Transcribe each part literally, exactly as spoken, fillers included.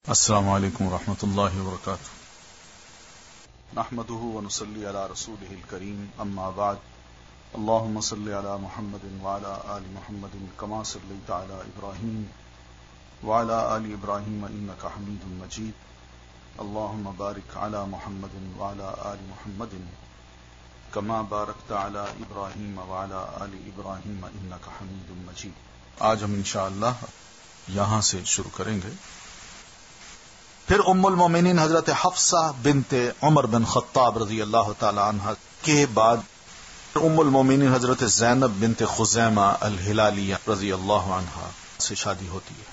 السلام علیکم ورحمۃ اللہ وبرکاتہ. نحمده ونصلي على رسوله الكريم اما بعد. اللهم صل على محمد وعلى آل محمد كما صليت على ابراهيم وعلى آل ابراهيم انك حميد مجيد. اللهم بارك على محمد وعلى آل محمد كما باركت على ابراهيم وعلى آل ابراهيم انك حميد مجيد. آج ہم انشاءاللہ یہاں سے شروع کریں گے. پھر ام المومنین حضرت حفصہ بنت عمر بن خطاب رضی اللہ تعالی عنہ کے بعد ام المومنین حضرت زینب بنت خزیمہ الہلالیہ رضی اللہ عنہا سے شادی ہوتی ہے.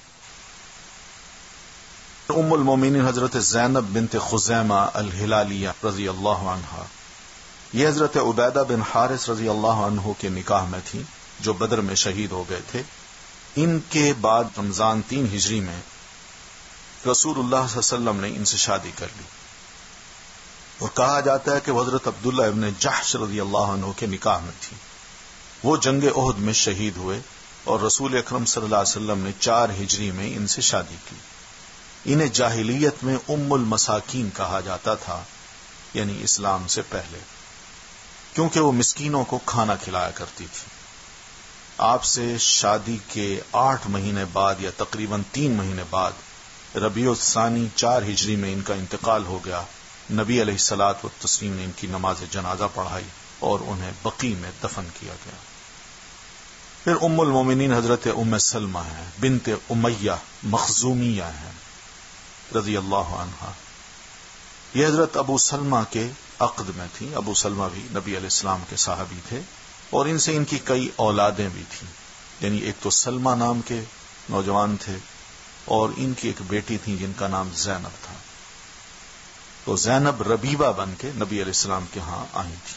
ام المومنین حضرت زینب بنت خزیمہ الہلالیہ رضی اللہ عنہا یہ حضرت عبیدہ بن حارث رضی اللہ عنہ کے نکاح میں تھی جو بدر میں شہید ہو گئے تھے. ان کے بعد رمضان تین ہجری میں رسول اللہ صلی اللہ علیہ وسلم نے ان سے شادی کر لی اور کہا جاتا ہے کہ وہ حضرت عبداللہ ابن جحش رضی اللہ عنہ کے نکاح میں تھی. وہ جنگ احد میں شہید ہوئے اور رسول اکرم صلی اللہ علیہ وسلم نے چار ہجری میں ان سے شادی کی. انہیں جاہلیت میں ام المساکین کہا جاتا تھا، یعنی اسلام سے پہلے، کیونکہ وہ مسکینوں کو کھانا کھلایا کرتی تھی. آپ سے شادی کے آٹھ مہینے بعد یا تقریباً تین مہینے بعد ربیع الثانی چار ہجری میں ان کا انتقال ہو گیا. نبی علیہ الصلاۃ والتسلیم نے ان کی نماز جنازہ پڑھائی اور انہیں بقیع میں دفن کیا گیا. پھر ام المومنین حضرت ام سلمہ ہیں بنت امیہ مخزومیہ ہیں رضی اللہ عنہا. یہ حضرت ابو سلمہ کے عقد میں تھی. ابو سلمہ بھی نبی علیہ السلام کے صحابی تھے اور ان سے ان کی کئی اولادیں بھی تھیں. یعنی ایک تو سلمہ نام کے نوجوان تھے اور ان کی ایک بیٹی تھی جن کا نام زینب تھا. تو زینب ربیبہ بن کے نبی علیہ السلام کے ہاں آئی تھی.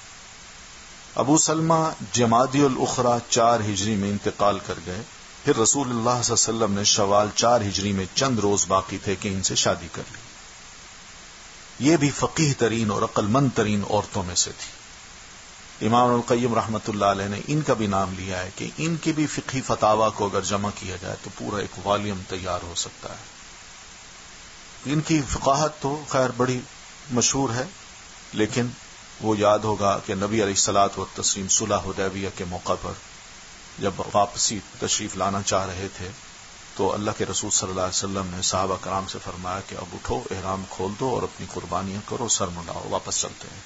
ابو سلمہ جمادی الاخری چار ہجری میں انتقال کر گئے. پھر رسول اللہ صلی اللہ علیہ وسلم نے شوال چار ہجری میں چند روز باقی تھے کہ ان سے شادی کر لی. یہ بھی فقیہ ترین اور عقل مند ترین عورتوں میں سے تھی. امام القیم رحمت اللہ علیہ نے ان کا بھی نام لیا ہے کہ ان کی بھی فقہی فتاوا کو اگر جمع کیا جائے تو پورا ایک والیوم تیار ہو سکتا ہے. ان کی فقاہت تو خیر بڑی مشہور ہے، لیکن وہ یاد ہوگا کہ نبی علیہ الصلاۃ والتسلیم صلح حدیبیہ کے موقع پر جب واپسی تشریف لانا چاہ رہے تھے تو اللہ کے رسول صلی اللہ علیہ وسلم نے صحابہ کرام سے فرمایا کہ اب اٹھو، احرام کھول دو اور اپنی قربانیاں کرو، سر منڈاؤ، واپس چلتے ہیں.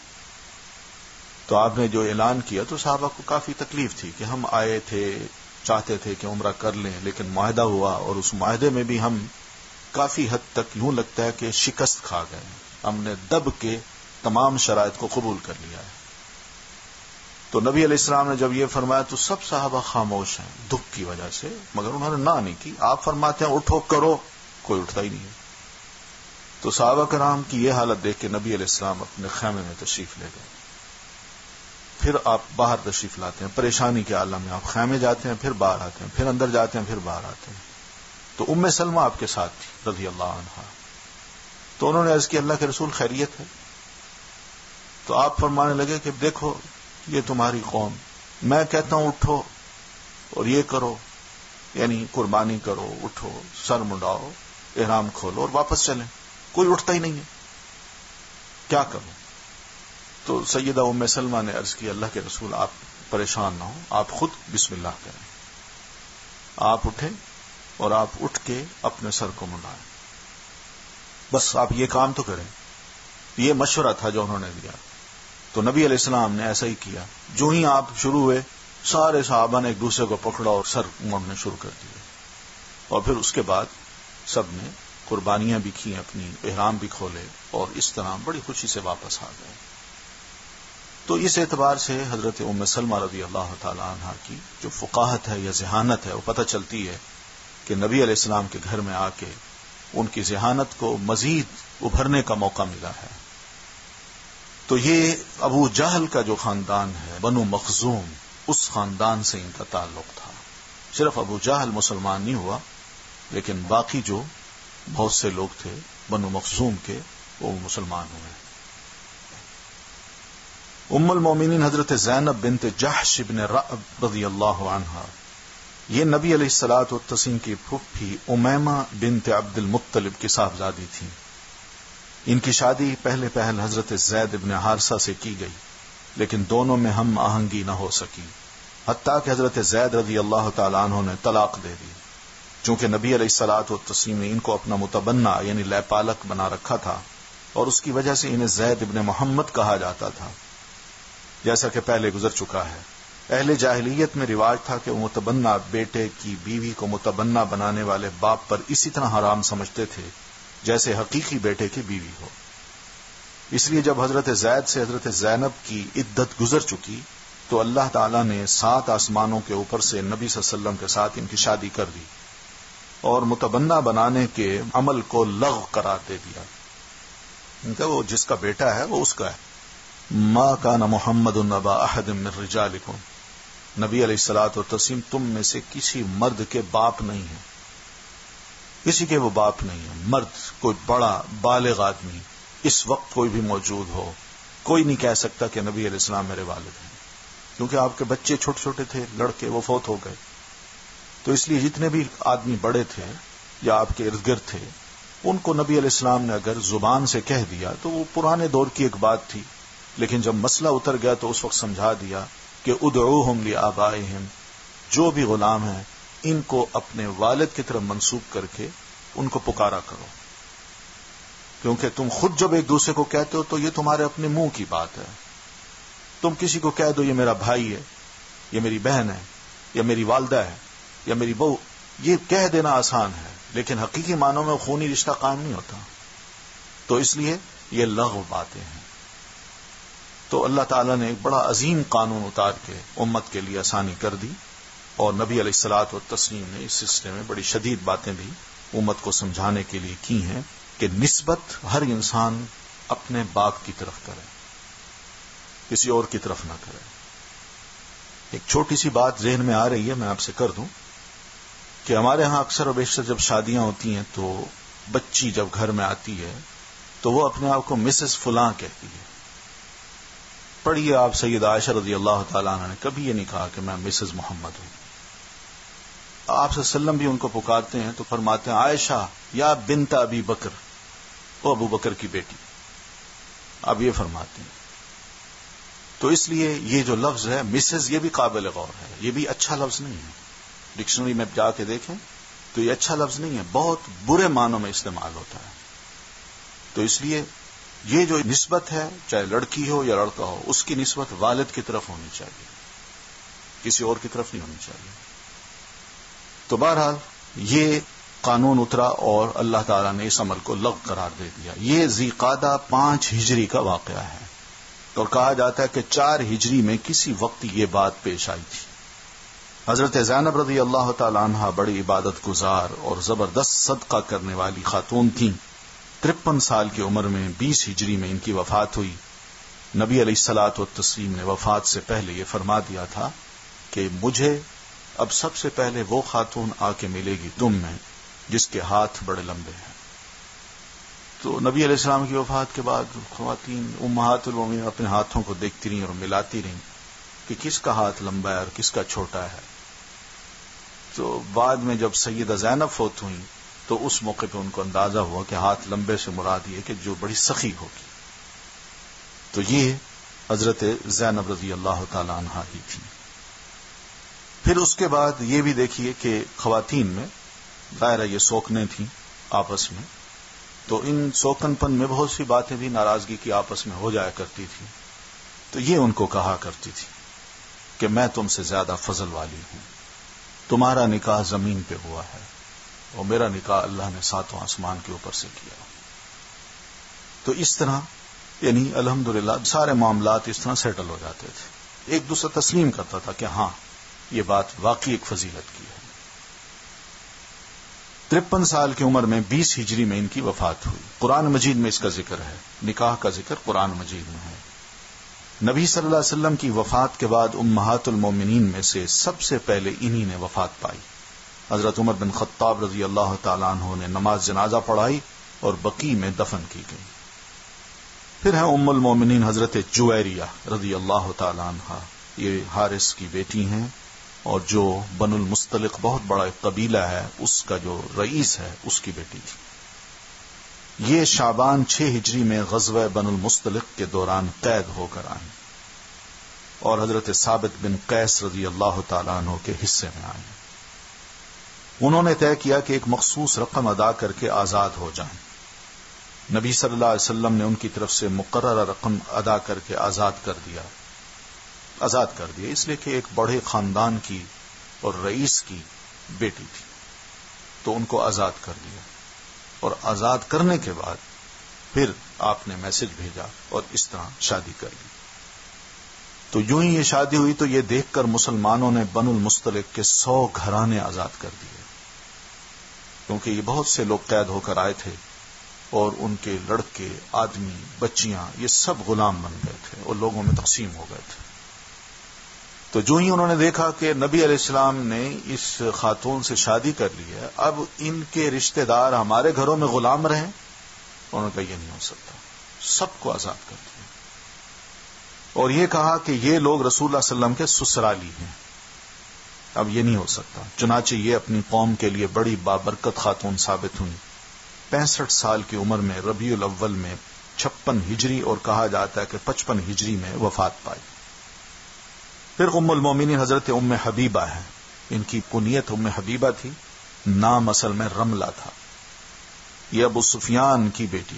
تو آپ نے جو اعلان کیا تو صحابہ کو کافی تکلیف تھی کہ ہم آئے تھے، چاہتے تھے کہ عمرہ کر لیں، لیکن معاہدہ ہوا اور اس معاہدے میں بھی ہم کافی حد تک یوں لگتا ہے کہ شکست کھا گئے. ہم نے دب کے تمام شرائط کو قبول کر لیا ہے. تو نبی علیہ السلام نے جب یہ فرمایا تو سب صحابہ خاموش ہیں دکھ کی وجہ سے، مگر انہوں نے نہ نہیں کی. آپ فرماتے ہیں اٹھو کرو، کوئی اٹھتا ہی نہیں ہے. تو صحابہ کرام کی یہ حالت دیکھ کے نبی علیہ السلام اپنے خیمے میں تشریف لے گئے. پھر آپ باہر تشریف لاتے ہیں، پریشانی کے عالم میں آپ خیمے جاتے ہیں، پھر باہر آتے ہیں، پھر اندر جاتے ہیں، پھر باہر آتے ہیں. تو ام سلمہ آپ کے ساتھ تھی رضی اللہ عنہا. تو انہوں نے عرض کی اللہ کے رسول خیریت ہے؟ تو آپ فرمانے لگے کہ دیکھو یہ تمہاری قوم، میں کہتا ہوں اٹھو اور یہ کرو، یعنی قربانی کرو، اٹھو، سر منڈاؤ، احرام کھولو اور واپس چلیں، کوئی اٹھتا ہی نہیں ہے، کیا کروں؟ تو سیدہ ام سلمہ نے عرض کی اللہ کے رسول آپ پریشان نہ ہوں، آپ خود بسم اللہ کریں. آپ اٹھیں اور آپ اٹھ کے اپنے سر کو منڈائیں، بس آپ یہ کام تو کریں. یہ مشورہ تھا جو انہوں نے دیا. تو نبی علیہ السلام نے ایسا ہی کیا. جو ہی آپ شروع ہوئے سارے صحابہ نے ایک دوسرے کو پکڑا اور سر موڑنے شروع کر دیے، اور پھر اس کے بعد سب نے قربانیاں بھی کی، اپنی احرام بھی کھولے اور اس طرح بڑی خوشی سے واپس آ گئے. تو اس اعتبار سے حضرت ام سلمہ رضی اللہ تعالی عنہا کی جو فقاہت ہے یا ذہانت ہے وہ پتہ چلتی ہے کہ نبی علیہ السلام کے گھر میں آ کے ان کی ذہانت کو مزید ابھرنے کا موقع ملا ہے. تو یہ ابو جہل کا جو خاندان ہے بنو مخزوم، اس خاندان سے ان کا تعلق تھا. صرف ابو جہل مسلمان نہیں ہوا، لیکن باقی جو بہت سے لوگ تھے بنو مخزوم کے وہ مسلمان ہوئے. ام المومنین حضرت زینب بنت جحش بن رعب رضی اللہ عنہا یہ نبی علیہ الصلوۃ والتسلیم کی پھوپھی امیمہ بنت عبد المطلب کی صاحبزادی تھی. ان کی شادی پہلے پہل حضرت زید ابن حارثہ سے کی گئی، لیکن دونوں میں ہم آہنگی نہ ہو سکی، حتیٰ کہ حضرت زید رضی اللہ تعالیٰ عنہ نے طلاق دے دی. چونکہ نبی علیہ الصلوۃ والتسلیم نے ان کو اپنا متبنہ یعنی لے پالک بنا رکھا تھا، اور اس کی وجہ سے انہیں زید ابن محمد کہا جاتا تھا، جیسا کہ پہلے گزر چکا ہے. اہل جاہلیت میں رواج تھا کہ وہ متبنہ بیٹے کی بیوی کو متبنہ بنانے والے باپ پر اسی طرح حرام سمجھتے تھے جیسے حقیقی بیٹے کی بیوی ہو. اس لیے جب حضرت زید سے حضرت زینب کی عدت گزر چکی تو اللہ تعالیٰ نے سات آسمانوں کے اوپر سے نبی صلی اللہ علیہ وسلم کے ساتھ ان کی شادی کر دی اور متبنہ بنانے کے عمل کو لغو قرار دے دیا. ان کا وہ جس کا بیٹا ہے وہ اس کا ہے. ما کان محمد ابا احد من رجالکم، نبی علیہ الصلوۃ والتسلیم تم میں سے کسی مرد کے باپ نہیں ہیں، کسی کے وہ باپ نہیں ہے. مرد کوئی بڑا بالغ آدمی اس وقت کوئی بھی موجود ہو، کوئی نہیں کہہ سکتا کہ نبی علیہ السلام میرے والد ہیں، کیونکہ آپ کے بچے چھوٹے چھوٹے تھے، لڑکے وہ فوت ہو گئے. تو اس لیے جتنے بھی آدمی بڑے تھے یا آپ کے ارد گرد تھے ان کو نبی علیہ السلام نے اگر زبان سے کہہ دیا تو وہ پرانے دور کی ایک بات تھی، لیکن جب مسئلہ اتر گیا تو اس وقت سمجھا دیا کہ ادعوہم لآبائہم، جو بھی غلام ہیں ان کو اپنے والد کی طرف منسوب کر کے ان کو پکارا کرو، کیونکہ تم خود جب ایک دوسرے کو کہتے ہو تو یہ تمہارے اپنے منہ کی بات ہے. تم کسی کو کہہ دو یہ میرا بھائی ہے، یہ میری بہن ہے، یا میری والدہ ہے، یا میری بہو، یہ کہہ دینا آسان ہے، لیکن حقیقی معنوں میں خونی رشتہ قائم نہیں ہوتا. تو اس لیے یہ لغو باتیں ہیں. تو اللہ تعالیٰ نے ایک بڑا عظیم قانون اتار کے امت کے لیے آسانی کر دی، اور نبی علیہ الصلوۃ والتسلیم نے اس سلسلے میں بڑی شدید باتیں بھی امت کو سمجھانے کے لیے کی ہیں کہ نسبت ہر انسان اپنے باپ کی طرف کرے، کسی اور کی طرف نہ کرے. ایک چھوٹی سی بات ذہن میں آ رہی ہے، میں آپ سے کر دوں کہ ہمارے ہاں اکثر و بیشتر جب شادیاں ہوتی ہیں تو بچی جب گھر میں آتی ہے تو وہ اپنے آپ کو مسز فلاں کہتی ہے. پڑھیے آپ سید عائشہ رضی اللہ تعالیٰ عنہ نے کبھی یہ نہیں کہا کہ میں مسز محمد ہوں. آپ صلی اللہ علیہ وسلم بھی ان کو پکارتے ہیں تو فرماتے ہیں عائشہ یا بنت ابی بکر، وہ ابو بکر کی بیٹی. آپ یہ فرماتے ہیں. تو اس لیے یہ جو لفظ ہے مسز یہ بھی قابل غور ہے، یہ بھی اچھا لفظ نہیں ہے. ڈکشنری میں جا کے دیکھیں تو یہ اچھا لفظ نہیں ہے، بہت برے معنوں میں استعمال ہوتا ہے. تو اس لیے یہ جو نسبت ہے چاہے لڑکی ہو یا لڑکا ہو، اس کی نسبت والد کی طرف ہونی چاہیے، کسی اور کی طرف نہیں ہونی چاہیے. تو بہرحال یہ قانون اترا اور اللہ تعالیٰ نے اس عمل کو لغو قرار دے دیا. یہ ذی قعدہ پانچ ہجری کا واقعہ ہے، اور کہا جاتا ہے کہ چار ہجری میں کسی وقت یہ بات پیش آئی تھی. حضرت زینب رضی اللہ تعالی عنہا بڑی عبادت گزار اور زبردست صدقہ کرنے والی خاتون تھیں. ترپن سال کی عمر میں بیس ہجری میں ان کی وفات ہوئی. نبی علیہ الصلوۃ والتسلیم نے وفات سے پہلے یہ فرما دیا تھا کہ مجھے اب سب سے پہلے وہ خاتون آ کے ملے گی تم میں جس کے ہاتھ بڑے لمبے ہیں. تو نبی علیہ السلام کی وفات کے بعد خواتین امہات المومنین اپنے ہاتھوں کو دیکھتی رہیں اور ملاتی رہیں کہ کس کا ہاتھ لمبا ہے اور کس کا چھوٹا ہے. تو بعد میں جب سیدہ زینب فوت ہوئی تو اس موقع پہ ان کو اندازہ ہوا کہ ہاتھ لمبے سے مراد یہ کہ جو بڑی سخی ہوگی. تو یہ حضرت زینب رضی اللہ تعالی عنہا ہی تھی. پھر اس کے بعد یہ بھی دیکھیے کہ خواتین میں ظاہر ہے یہ سوکنے تھیں آپس میں، تو ان سوکن پن میں بہت سی باتیں بھی ناراضگی کی آپس میں ہو جایا کرتی تھی. تو یہ ان کو کہا کرتی تھی کہ میں تم سے زیادہ فضل والی ہوں، تمہارا نکاح زمین پہ ہوا ہے اور میرا نکاح اللہ نے ساتوں آسمان کے اوپر سے کیا. تو اس طرح یعنی الحمدللہ سارے معاملات اس طرح سیٹل ہو جاتے تھے. ایک دوسرا تسلیم کرتا تھا کہ ہاں یہ بات واقعی ایک فضیلت کی ہے. ترپن سال کی عمر میں بیس ہجری میں ان کی وفات ہوئی. قرآن مجید میں اس کا ذکر ہے، نکاح کا ذکر قرآن مجید میں ہے. نبی صلی اللہ علیہ وسلم کی وفات کے بعد امہات المومنین میں سے سب سے پہلے انہی نے وفات پائی. حضرت عمر بن خطاب رضی اللہ تعالیٰ عنہ نے نماز جنازہ پڑھائی اور بقیع میں دفن کی گئی. پھر ہے ام المومنین حضرت جویریہ رضی اللہ تعالیٰ عنہ، یہ حارث کی بیٹی ہیں اور جو بنو المستلق بہت بڑا ایک قبیلہ ہے اس کا جو رئیس ہے اس کی بیٹی تھی۔ یہ شعبان چھ ہجری میں غزوہ بنو المستلق کے دوران قید ہو کر آئیں اور حضرت ثابت بن قیس رضی اللہ تعالیٰ عنہ کے حصے میں آئیں۔ انہوں نے طے کیا کہ ایک مخصوص رقم ادا کر کے آزاد ہو جائیں۔ نبی صلی اللہ علیہ وسلم نے ان کی طرف سے مقررہ رقم ادا کر کے آزاد کر دیا آزاد کر دیا اس لیے کہ ایک بڑے خاندان کی اور رئیس کی بیٹی تھی، تو ان کو آزاد کر دیا، اور آزاد کرنے کے بعد پھر آپ نے میسج بھیجا اور اس طرح شادی کر لی۔ تو یوں ہی یہ شادی ہوئی تو یہ دیکھ کر مسلمانوں نے بنو المستلق کے سو گھرانے آزاد کر دیے، کیونکہ یہ بہت سے لوگ قید ہو کر آئے تھے اور ان کے لڑکے، آدمی، بچیاں یہ سب غلام بن گئے تھے اور لوگوں میں تقسیم ہو گئے تھے۔ تو جو ہی انہوں نے دیکھا کہ نبی علیہ السلام نے اس خاتون سے شادی کر لی ہے، اب ان کے رشتہ دار ہمارے گھروں میں غلام رہیں، انہوں نے کہا یہ نہیں ہو سکتا، سب کو آزاد کر دیا اور یہ کہا کہ یہ لوگ رسول اللہ صلی اللہ علیہ وسلم کے سسرالی ہیں، اب یہ نہیں ہو سکتا۔ چنانچہ یہ اپنی قوم کے لیے بڑی بابرکت خاتون ثابت ہوئی۔ پینسٹھ سال کی عمر میں ربیع الاول میں چھپن ہجری اور کہا جاتا ہے کہ پچپن ہجری میں وفات پائی۔ پھر ام المومنین حضرت ام حبیبہ ہے، ان کی کنیت ام حبیبہ تھی، نام اصل میں رملہ تھا، یہ ابو سفیان کی بیٹی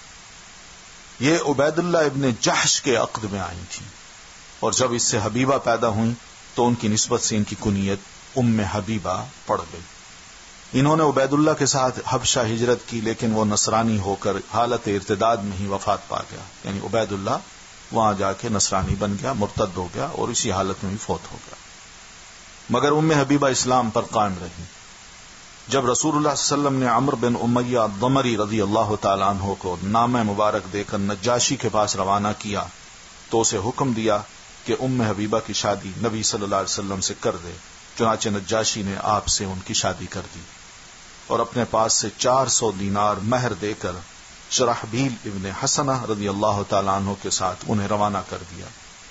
تھی۔ یہ عبید اللہ ابن جحش کے عقد میں آئی تھی، اور جب اس سے حبیبہ پیدا ہوئی تو ان کی نسبت سے ان کی کنیت ام حبیبہ پڑ گئی۔ انہوں نے عبید اللہ کے ساتھ حبشہ ہجرت کی، لیکن وہ نصرانی ہو کر حالت ارتداد میں ہی وفات پا گیا، یعنی عبید اللہ وہاں جا کے نصرانی بن گیا، مرتد ہو گیا اور اسی حالت میں ہی فوت ہو گیا، مگر ام حبیبہ اسلام پر قائم رہی۔ جب رسول اللہ صلی اللہ علیہ وسلم نے عمرو بن امیہ الضمری رضی اللہ تعالیٰ عنہ کو نامہ مبارک دے کر نجاشی کے پاس روانہ کیا تو اسے حکم دیا کہ ام حبیبہ کی شادی نبی صلی اللہ علیہ وسلم سے کر دے۔ چنانچہ نجاشی نے آپ سے ان کی شادی کر دی اور اپنے پاس سے چار سو دینار مہر دے کر شرحبیل ابن حسنہ رضی اللہ تعالیٰ عنہ کے ساتھ انہیں روانہ کر دیا۔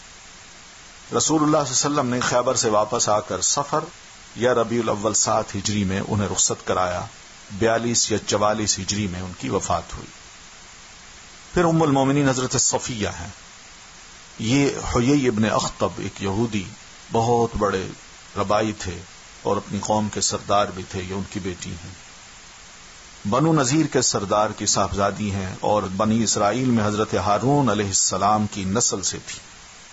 رسول اللہ صلی اللہ علیہ وسلم نے خیبر سے واپس آ کر صفر یا ربیع الاول سات ہجری میں انہیں رخصت کرایا، بیالیس یا چوالیس ہجری میں ان کی وفات ہوئی۔ پھر ام المومنین حضرت صفیہ ہیں، یہ حیی ابن اخطب ایک یہودی بہت بڑے ربائی تھے اور اپنی قوم کے سردار بھی تھے، یہ ان کی بیٹی ہیں۔ بنو نذیر کے سردار کی صاحبزادی ہیں اور بنی اسرائیل میں حضرت ہارون علیہ السلام کی نسل سے تھی۔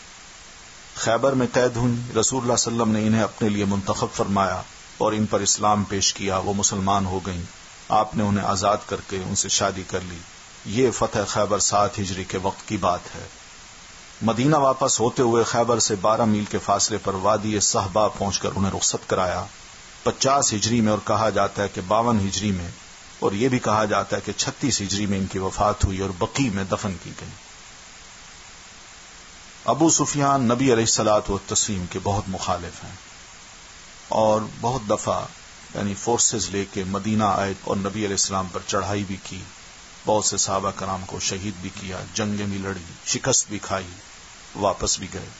خیبر میں قید ہوئی، رسول اللہ صلی اللہ علیہ وسلم نے انہیں اپنے لیے منتخب فرمایا اور ان پر اسلام پیش کیا، وہ مسلمان ہو گئیں۔ آپ نے انہیں آزاد کر کے ان سے شادی کر لی۔ یہ فتح خیبر سات ہجری کے وقت کی بات ہے۔ مدینہ واپس ہوتے ہوئے خیبر سے بارہ میل کے فاصلے پر وادی صحبہ پہنچ کر انہیں رخصت کرایا، پچاس ہجری میں، اور کہا جاتا ہے کہ باون ہجری میں، اور یہ بھی کہا جاتا ہے کہ چھتیس ہجری میں ان کی وفات ہوئی اور بقیع میں دفن کی گئی۔ ابو سفیان نبی علیہ الصلوۃ والتسلیم کے بہت مخالف ہیں اور بہت دفعہ یعنی فورسز لے کے مدینہ آئے اور نبی علیہ السلام پر چڑھائی بھی کی، بہت سے صحابہ کرام کو شہید بھی کیا، جنگیں بھی لڑی، شکست بھی کھائی، واپس بھی گئے۔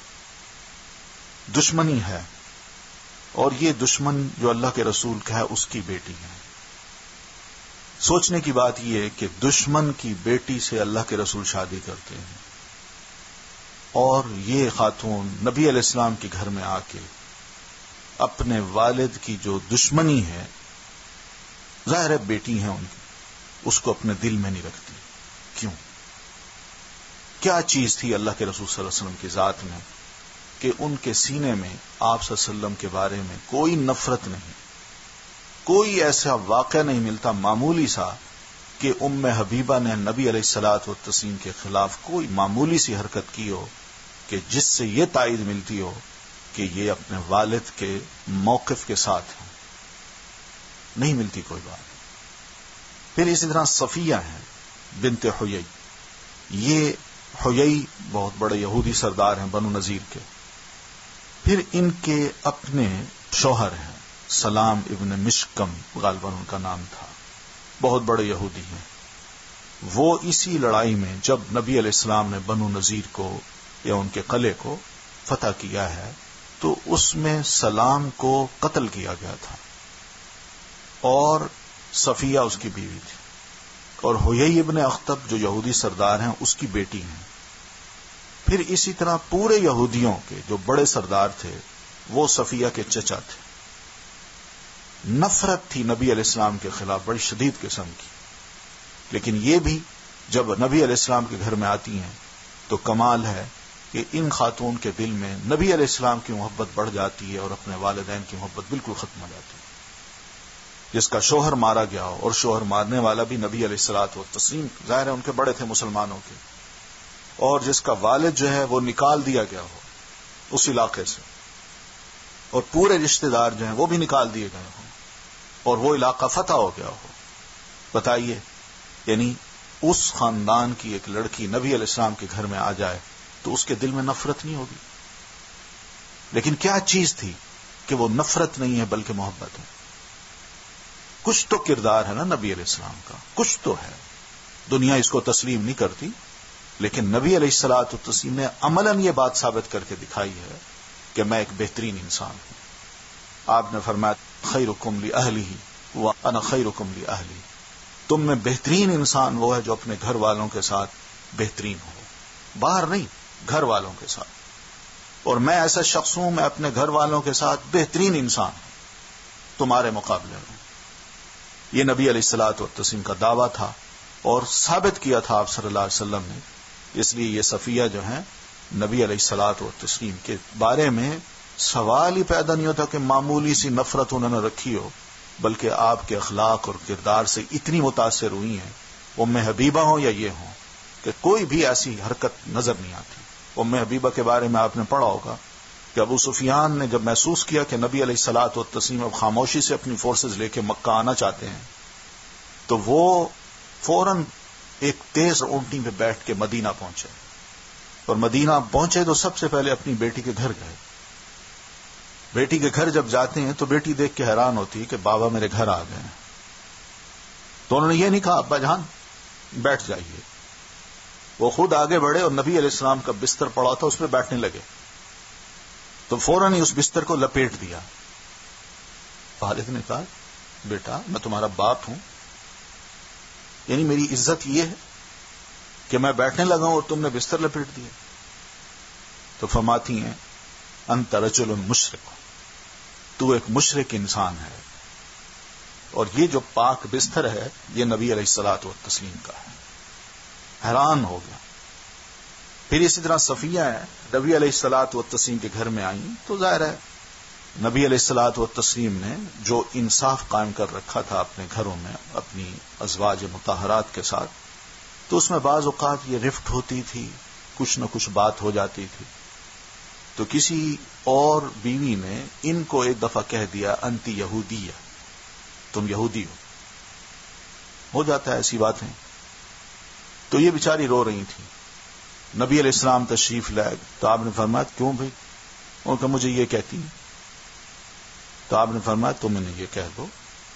دشمنی ہے، اور یہ دشمن جو اللہ کے رسول کا ہے اس کی بیٹی ہے۔ سوچنے کی بات یہ ہے کہ دشمن کی بیٹی سے اللہ کے رسول شادی کرتے ہیں، اور یہ خاتون نبی علیہ السلام کے گھر میں آ کے اپنے والد کی جو دشمنی ہے، ظاہر ہے بیٹی ہیں ان کی، اس کو اپنے دل میں نہیں رکھتی۔ کیوں؟ کیا چیز تھی اللہ کے رسول صلی اللہ علیہ وسلم کی ذات میں کہ ان کے سینے میں آپ صلی اللہ علیہ وسلم کے بارے میں کوئی نفرت نہیں، کوئی ایسا واقعہ نہیں ملتا معمولی سا کہ ام حبیبہ نے نبی علیہ الصلوۃ والتسلیم کے خلاف کوئی معمولی سی حرکت کی ہو کہ جس سے یہ تائید ملتی ہو کہ یہ اپنے والد کے موقف کے ساتھ ہیں، نہیں ملتی کوئی بات۔ پھر اسی طرح صفیہ ہیں بنت حیی، یہ حیی بہت بڑے یہودی سردار ہیں بنو نذیر کے۔ پھر ان کے اپنے شوہر ہیں سلام ابن مشکم، غالباً ان کا نام تھا، بہت بڑے یہودی ہیں۔ وہ اسی لڑائی میں جب نبی علیہ السلام نے بنو نذیر کو یا ان کے قلعے کو فتح کیا ہے تو اس میں سلام کو قتل کیا گیا تھا اور صفیہ اس کی بیوی تھی، اور حیی ابن اخطب جو یہودی سردار ہیں اس کی بیٹی ہیں. پھر اسی طرح پورے یہودیوں کے جو بڑے سردار تھے وہ صفیہ کے چچا تھے. نفرت تھی نبی علیہ السلام کے خلاف بڑی شدید قسم کی، لیکن یہ بھی جب نبی علیہ السلام کے گھر میں آتی ہیں تو کمال ہے کہ ان خاتون کے دل میں نبی علیہ السلام کی محبت بڑھ جاتی ہے اور اپنے والدین کی محبت بالکل ختم ہو جاتی ہے. جس کا شوہر مارا گیا ہو، اور شوہر مارنے والا بھی نبی علیہ الصلوۃ والتسلیم، ظاہر ہے ان کے بڑے تھے مسلمانوں کے، اور جس کا والد جو ہے وہ نکال دیا گیا ہو اس علاقے سے، اور پورے رشتہ دار جو ہیں وہ بھی نکال دیے گئے ہوں، اور وہ علاقہ فتح ہو گیا ہو. بتائیے، یعنی اس خاندان کی ایک لڑکی نبی علیہ السلام کے گھر میں آ جائے تو اس کے دل میں نفرت نہیں ہوگی. لیکن کیا چیز تھی کہ وہ نفرت نہیں ہے بلکہ محبت ہے. کچھ تو کردار ہے نا نبی علیہ السلام کا، کچھ تو ہے. دنیا اس کو تسلیم نہیں کرتی، لیکن نبی علیہ الصلوۃ والتسلیم نے عملاً یہ بات ثابت کر کے دکھائی ہے کہ میں ایک بہترین انسان ہوں. آپ نے فرمایا خیرکم لأہلہ وانا خیرکم لأہلی، تم میں بہترین انسان وہ ہے جو اپنے گھر والوں کے ساتھ بہترین ہو، باہر نہیں، گھر والوں کے ساتھ. اور میں ایسا شخص ہوں، میں اپنے گھر والوں کے ساتھ بہترین انسان ہوں تمہارے مقابلے میں. یہ نبی علیہ الصلوۃ والتسلیم کا دعویٰ تھا اور ثابت کیا تھا آپ صلی اللہ علیہ وسلم نے. اس لیے یہ صفیہ جو ہیں نبی علیہ الصلوۃ والتسلیم کے بارے میں سوال ہی پیدا نہیں ہوتا کہ معمولی سی نفرت انہوں نے رکھی ہو، بلکہ آپ کے اخلاق اور کردار سے اتنی متاثر ہوئی ہیں. ام حبیبہ ہوں یا یہ ہوں کہ کوئی بھی ایسی حرکت نظر نہیں آتی. ام حبیبہ کے بارے میں آپ نے پڑھا ہوگا کہ ابو سفیان نے جب محسوس کیا کہ نبی علیہ الصلوۃ والتسلیم اب خاموشی سے اپنی فورسز لے کے مکہ آنا چاہتے ہیں تو وہ فوراً ایک تیز اونٹنی پہ بیٹھ کے مدینہ پہنچے، اور مدینہ پہنچے تو سب سے پہلے اپنی بیٹی کے گھر گئے. بیٹی کے گھر جب جاتے ہیں تو بیٹی دیکھ کے حیران ہوتی ہے کہ بابا میرے گھر آ گئے ہیں. تو انہوں نے یہ نہیں کہا ابا جان بیٹھ جائیے، وہ خود آگے بڑھے اور نبی علیہ السلام کا بستر پڑا تھا اس پہ بیٹھنے لگے تو فوراً ہی اس بستر کو لپیٹ دیا. والد نے کہا بیٹا میں تمہارا باپ ہوں، یعنی میری عزت یہ ہے کہ میں بیٹھنے لگا ہوں اور تم نے بستر لپیٹ دیا. تو فرماتی ہیں انت رجل مشرک، تو ایک مشرک انسان ہے. اور یہ جو پاک بستر ہے یہ نبی علیہ الصلوۃ والتسلیم کا ہے. حیران ہو گیا. پھر اسی طرح صفیہ ہے نبی علیہ الصلوۃ والتسلیم کے گھر میں آئیں تو ظاہر ہے نبی علیہ الصلوۃ والتسلیم نے جو انصاف قائم کر رکھا تھا اپنے گھروں میں اپنی ازواج مطہرات کے ساتھ، تو اس میں بعض اوقات یہ رفٹ ہوتی تھی، کچھ نہ کچھ بات ہو جاتی تھی. تو کسی اور بیوی نے ان کو ایک دفعہ کہہ دیا انتی یہودیہ، تم یہودی ہو. ہو جاتا ہے ایسی باتیں. تو یہ بیچاری رو رہی تھی. نبی علیہ السلام تشریف لائے تو آپ نے فرمایا کیوں بھائی؟ ان کا مجھے یہ کہتی ہیں. تو آپ نے فرمایا تم انہیں یہ کہہ دو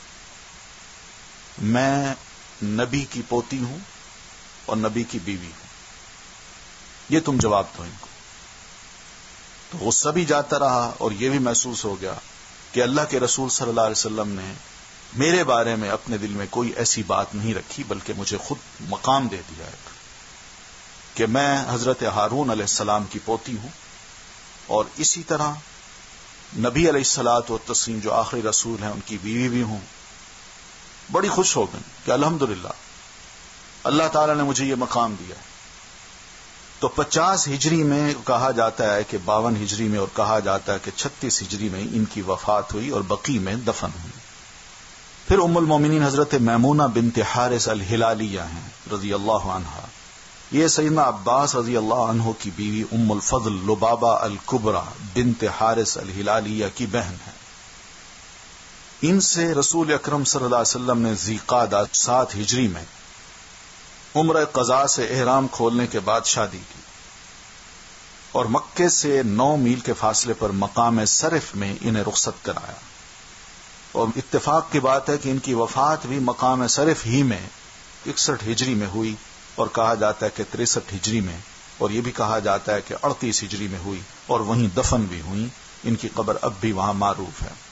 میں نبی کی پوتی ہوں اور نبی کی بیوی ہوں، یہ تم جواب دو ان کو. تو غصہ بھی جاتا رہا اور یہ بھی محسوس ہو گیا کہ اللہ کے رسول صلی اللہ علیہ وسلم نے میرے بارے میں اپنے دل میں کوئی ایسی بات نہیں رکھی، بلکہ مجھے خود مقام دے دیا ہے کہ میں حضرت ہارون علیہ السلام کی پوتی ہوں، اور اسی طرح نبی علیہ الصلوۃ والتسلیم جو آخری رسول ہیں ان کی بیوی بھی ہوں. بڑی خوش ہو گئی کہ الحمدللہ اللہ تعالی نے مجھے یہ مقام دیا. تو پچاس ہجری میں کہا جاتا ہے کہ باون ہجری میں، اور کہا جاتا ہے کہ چھتیس ہجری میں ان کی وفات ہوئی اور بقیع میں دفن ہوئی. پھر ام المومنین حضرت میمونہ بنت حارث الہلالیہ ہیں رضی اللہ عنہا. یہ سیدنا عباس رضی اللہ عنہ کی بیوی ام الفضل لبابہ الکبریٰ بنت حارث الہلالیہ کی بہن ہے. ان سے رسول اکرم صلی اللہ علیہ وسلم نے ذی قعدہ سات ہجری میں عمرہ قضاء سے احرام کھولنے کے بعد شادی کی، اور مکے سے نو میل کے فاصلے پر مقام صرف میں انہیں رخصت کرایا. اور اتفاق کی بات ہے کہ ان کی وفات بھی مقام صرف ہی میں اکسٹھ ہجری میں ہوئی، اور کہا جاتا ہے کہ تریسٹھ ہجری میں، اور یہ بھی کہا جاتا ہے کہ اڑتیس ہجری میں ہوئی، اور وہیں دفن بھی ہوئی ان کی قبر اب بھی وہاں معروف ہے۔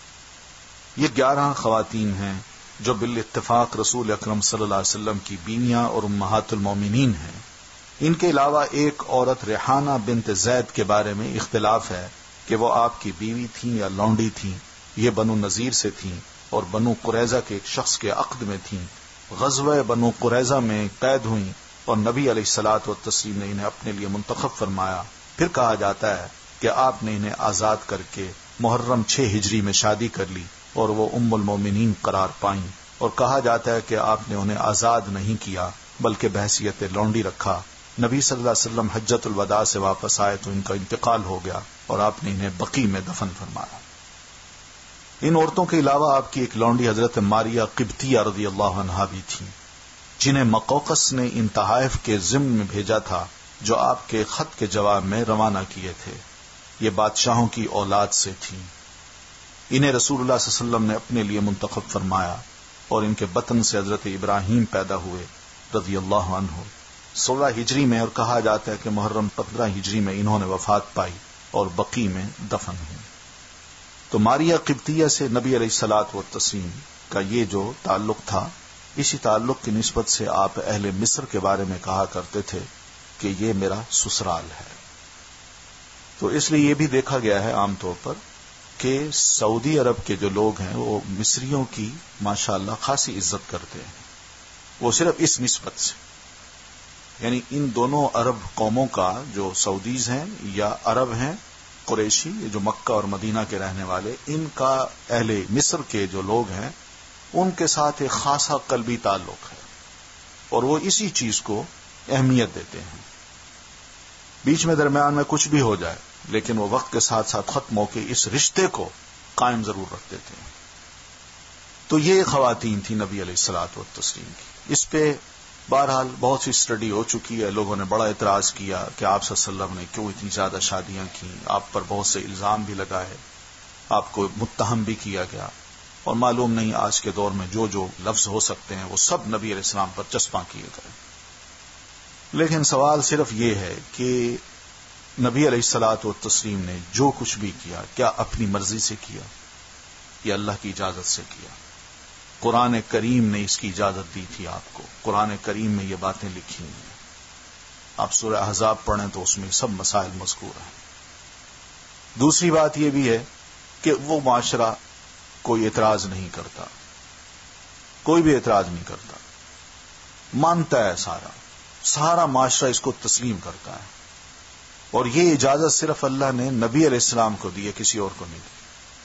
یہ گیارہ خواتین ہیں جو بالاتفاق رسول اکرم صلی اللہ علیہ وسلم کی بیویاں اور امہات المومنین ہیں۔ ان کے علاوہ ایک عورت ریحانہ بنت زید کے بارے میں اختلاف ہے کہ وہ آپ کی بیوی تھیں یا لونڈی تھیں۔ یہ بنو نذیر سے تھیں اور بنو قریظہ کے ایک شخص کے عقد میں تھیں۔ غزوہ بنو قریظہ میں قید ہوئیں اور نبی علیہ الصلوۃ والتسلیم نے انہیں اپنے لیے منتخب فرمایا۔ پھر کہا جاتا ہے کہ آپ نے انہیں آزاد کر کے محرم چھ ہجری میں شادی کر لی اور وہ ام المومنین قرار پائیں، اور کہا جاتا ہے کہ آپ نے انہیں آزاد نہیں کیا بلکہ بحیثیت لونڈی رکھا۔ نبی صلی اللہ علیہ وسلم حجۃ الوداع سے واپس آئے تو ان کا انتقال ہو گیا اور آپ نے انہیں بقیع میں دفن فرمایا۔ ان عورتوں کے علاوہ آپ کی ایک لونڈی حضرت ماریہ قبطیہ رضی اللہ عنہا بھی تھیں، جنہیں مقوقس نے ان تحائف کے ضمن میں بھیجا تھا جو آپ کے خط کے جواب میں روانہ کیے تھے۔ یہ بادشاہوں کی اولاد سے تھیں۔ انہیں رسول اللہ صلی اللہ علیہ وسلم نے اپنے لیے منتخب فرمایا اور ان کے بطن سے حضرت ابراہیم پیدا ہوئے رضی اللہ عنہ سولہ ہجری میں، اور کہا جاتا ہے کہ محرم پندرہ ہجری میں انہوں نے وفات پائی اور بقیع میں دفن ہوئی۔ تو ماریہ قبطیہ سے نبی علیہ الصلوۃ والتسلیم کا یہ جو تعلق تھا، اسی تعلق کی نسبت سے آپ اہل مصر کے بارے میں کہا کرتے تھے کہ یہ میرا سسرال ہے۔ تو اس لیے یہ بھی دیکھا گیا ہے عام طور پر کہ سعودی عرب کے جو لوگ ہیں وہ مصریوں کی ماشاءاللہ خاصی عزت کرتے ہیں، وہ صرف اس نسبت سے، یعنی ان دونوں عرب قوموں کا جو سعودیز ہیں یا عرب ہیں قریشی جو مکہ اور مدینہ کے رہنے والے، ان کا اہل مصر کے جو لوگ ہیں ان کے ساتھ ایک خاصا قلبی تعلق ہے اور وہ اسی چیز کو اہمیت دیتے ہیں۔ بیچ میں درمیان میں کچھ بھی ہو جائے لیکن وہ وقت کے ساتھ ساتھ ختم ہو کے اس رشتے کو قائم ضرور رکھ دیتے ہیں۔ تو یہ خواتین تھی نبی علیہ الصلوۃ والتسلیم کی۔ اس پہ بہرحال بہت سی اسٹڈی ہو چکی ہے، لوگوں نے بڑا اعتراض کیا کہ آپ صلی اللہ علیہ وسلم نے کیوں اتنی زیادہ شادیاں کی، آپ پر بہت سے الزام بھی لگائے، آپ کو متہم بھی کیا گیا، اور معلوم نہیں آج کے دور میں جو جو لفظ ہو سکتے ہیں وہ سب نبی علیہ السلام پر چسپاں کیے گئے۔ لیکن سوال صرف یہ ہے کہ نبی علیہ الصلوۃ والتسلیم نے جو کچھ بھی کیا کیا اپنی مرضی سے کیا یا اللہ کی اجازت سے کیا؟ قرآن کریم نے اس کی اجازت دی تھی آپ کو، قرآن کریم میں یہ باتیں لکھی ہیں، آپ سورہ احزاب پڑھیں تو اس میں سب مسائل مذکور ہیں۔ دوسری بات یہ بھی ہے کہ وہ معاشرہ کوئی اعتراض نہیں کرتا، کوئی بھی اعتراض نہیں کرتا، مانتا ہے، سارا سارا معاشرہ اس کو تسلیم کرتا ہے، اور یہ اجازت صرف اللہ نے نبی علیہ السلام کو دی ہے، کسی اور کو نہیں دی۔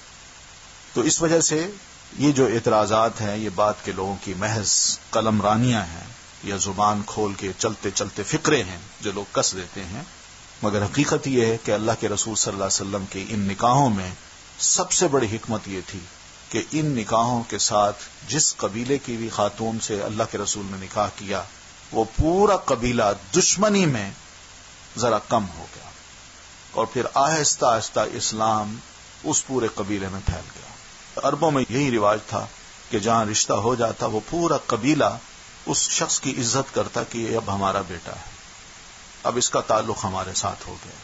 تو اس وجہ سے یہ جو اعتراضات ہیں یہ بات کے لوگوں کی محض قلم رانیاں ہیں یا زبان کھول کے چلتے چلتے فقرے ہیں جو لوگ کس دیتے ہیں، مگر حقیقت یہ ہے کہ اللہ کے رسول صلی اللہ علیہ وسلم کے ان نکاحوں میں سب سے بڑی حکمت یہ تھی کہ ان نکاحوں کے ساتھ جس قبیلے کی بھی خاتون سے اللہ کے رسول نے نکاح کیا وہ پورا قبیلہ دشمنی میں ذرا کم ہو گیا، اور پھر آہستہ آہستہ اسلام اس پورے قبیلے میں پھیل گیا۔ عربوں میں یہی رواج تھا کہ جہاں رشتہ ہو جاتا وہ پورا قبیلہ اس شخص کی عزت کرتا کہ یہ اب ہمارا بیٹا ہے، اب اس کا تعلق ہمارے ساتھ ہو گیا۔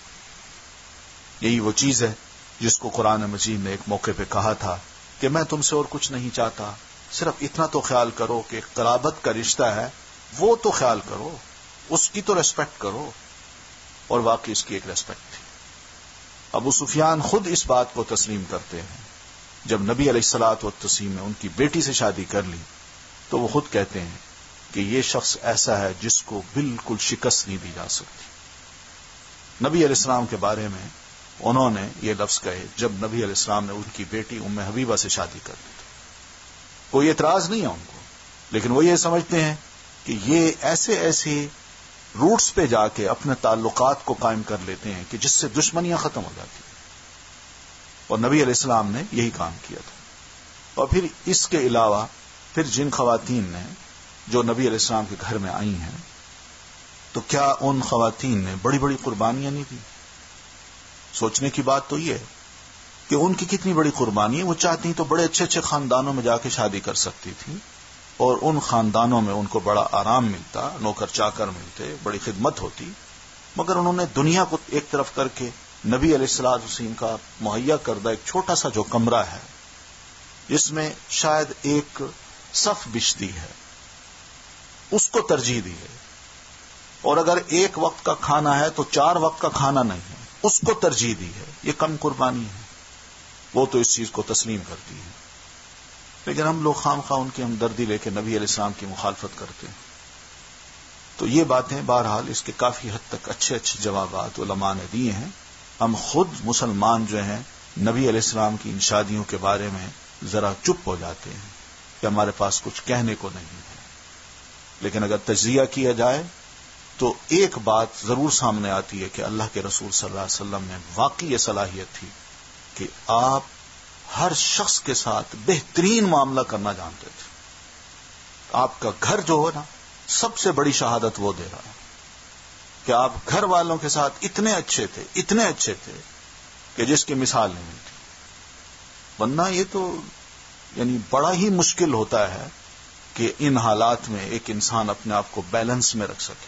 یہی وہ چیز ہے جس کو قرآن مجید نے ایک موقع پہ کہا تھا کہ میں تم سے اور کچھ نہیں چاہتا، صرف اتنا تو خیال کرو کہ قرابت کا رشتہ ہے وہ تو خیال کرو، اس کی تو ریسپیکٹ کرو، اور واقعی اس کی ایک ریسپیکٹ تھی۔ ابو سفیان خود اس بات کو تسلیم کرتے ہیں، جب نبی علیہ الصلوۃ والتسلیم نے ان کی بیٹی سے شادی کر لی تو وہ خود کہتے ہیں کہ یہ شخص ایسا ہے جس کو بالکل شکست نہیں دی جا سکتی۔ نبی علیہ السلام کے بارے میں انہوں نے یہ لفظ کہے جب نبی علیہ السلام نے ان کی بیٹی ام حبیبہ سے شادی کر لی تھی۔ کوئی اعتراض نہیں ہے ان کو، لیکن وہ یہ سمجھتے ہیں کہ یہ ایسے ایسے روٹس پہ جا کے اپنے تعلقات کو قائم کر لیتے ہیں کہ جس سے دشمنیاں ختم ہو جاتی ہیں، اور نبی علیہ السلام نے یہی کام کیا تھا۔ اور پھر اس کے علاوہ پھر جن خواتین نے جو نبی علیہ السلام کے گھر میں آئی ہیں تو کیا ان خواتین نے بڑی بڑی قربانیاں نہیں دی؟ سوچنے کی بات تو یہ ہے کہ ان کی کتنی بڑی قربانی ہے، وہ چاہتی تو بڑے اچھے اچھے خاندانوں میں جا کے شادی کر سکتی تھی اور ان خاندانوں میں ان کو بڑا آرام ملتا، نوکر چاکر ملتے، بڑی خدمت ہوتی، مگر انہوں نے دنیا کو ایک طرف کر کے نبی علیہ الصلوۃ والسلام کا مہیا کردہ ایک چھوٹا سا جو کمرہ ہے جس میں شاید ایک صف بچتی ہے، اس کو ترجیح دی ہے. اور اگر ایک وقت کا کھانا ہے تو چار وقت کا کھانا نہیں ہے، اس کو ترجیح دی ہے. یہ کم قربانی ہے. وہ تو اس چیز کو تسلیم کرتی ہے، لیکن ہم لوگ خام خواہ ان کی ہمدردی لے کے نبی علیہ السلام کی مخالفت کرتے ہیں. تو یہ باتیں بہرحال اس کے کافی حد تک اچھے اچھے جوابات علماء نے دیے ہیں. ہم خود مسلمان جو ہیں نبی علیہ السلام کی ان شادیوں کے بارے میں ذرا چپ ہو جاتے ہیں کہ ہمارے پاس کچھ کہنے کو نہیں ہے. لیکن اگر تجزیہ کیا جائے تو ایک بات ضرور سامنے آتی ہے کہ اللہ کے رسول صلی اللہ علیہ وسلم میں واقعی یہ صلاحیت تھی کہ آپ ہر شخص کے ساتھ بہترین معاملہ کرنا جانتے تھے. آپ کا گھر جو ہو نا، سب سے بڑی شہادت وہ دے رہا ہے کہ آپ گھر والوں کے ساتھ اتنے اچھے تھے اتنے اچھے تھے کہ جس کی مثال نہیں ملتی. ورنہ یہ تو یعنی بڑا ہی مشکل ہوتا ہے کہ ان حالات میں ایک انسان اپنے آپ کو بیلنس میں رکھ سکے.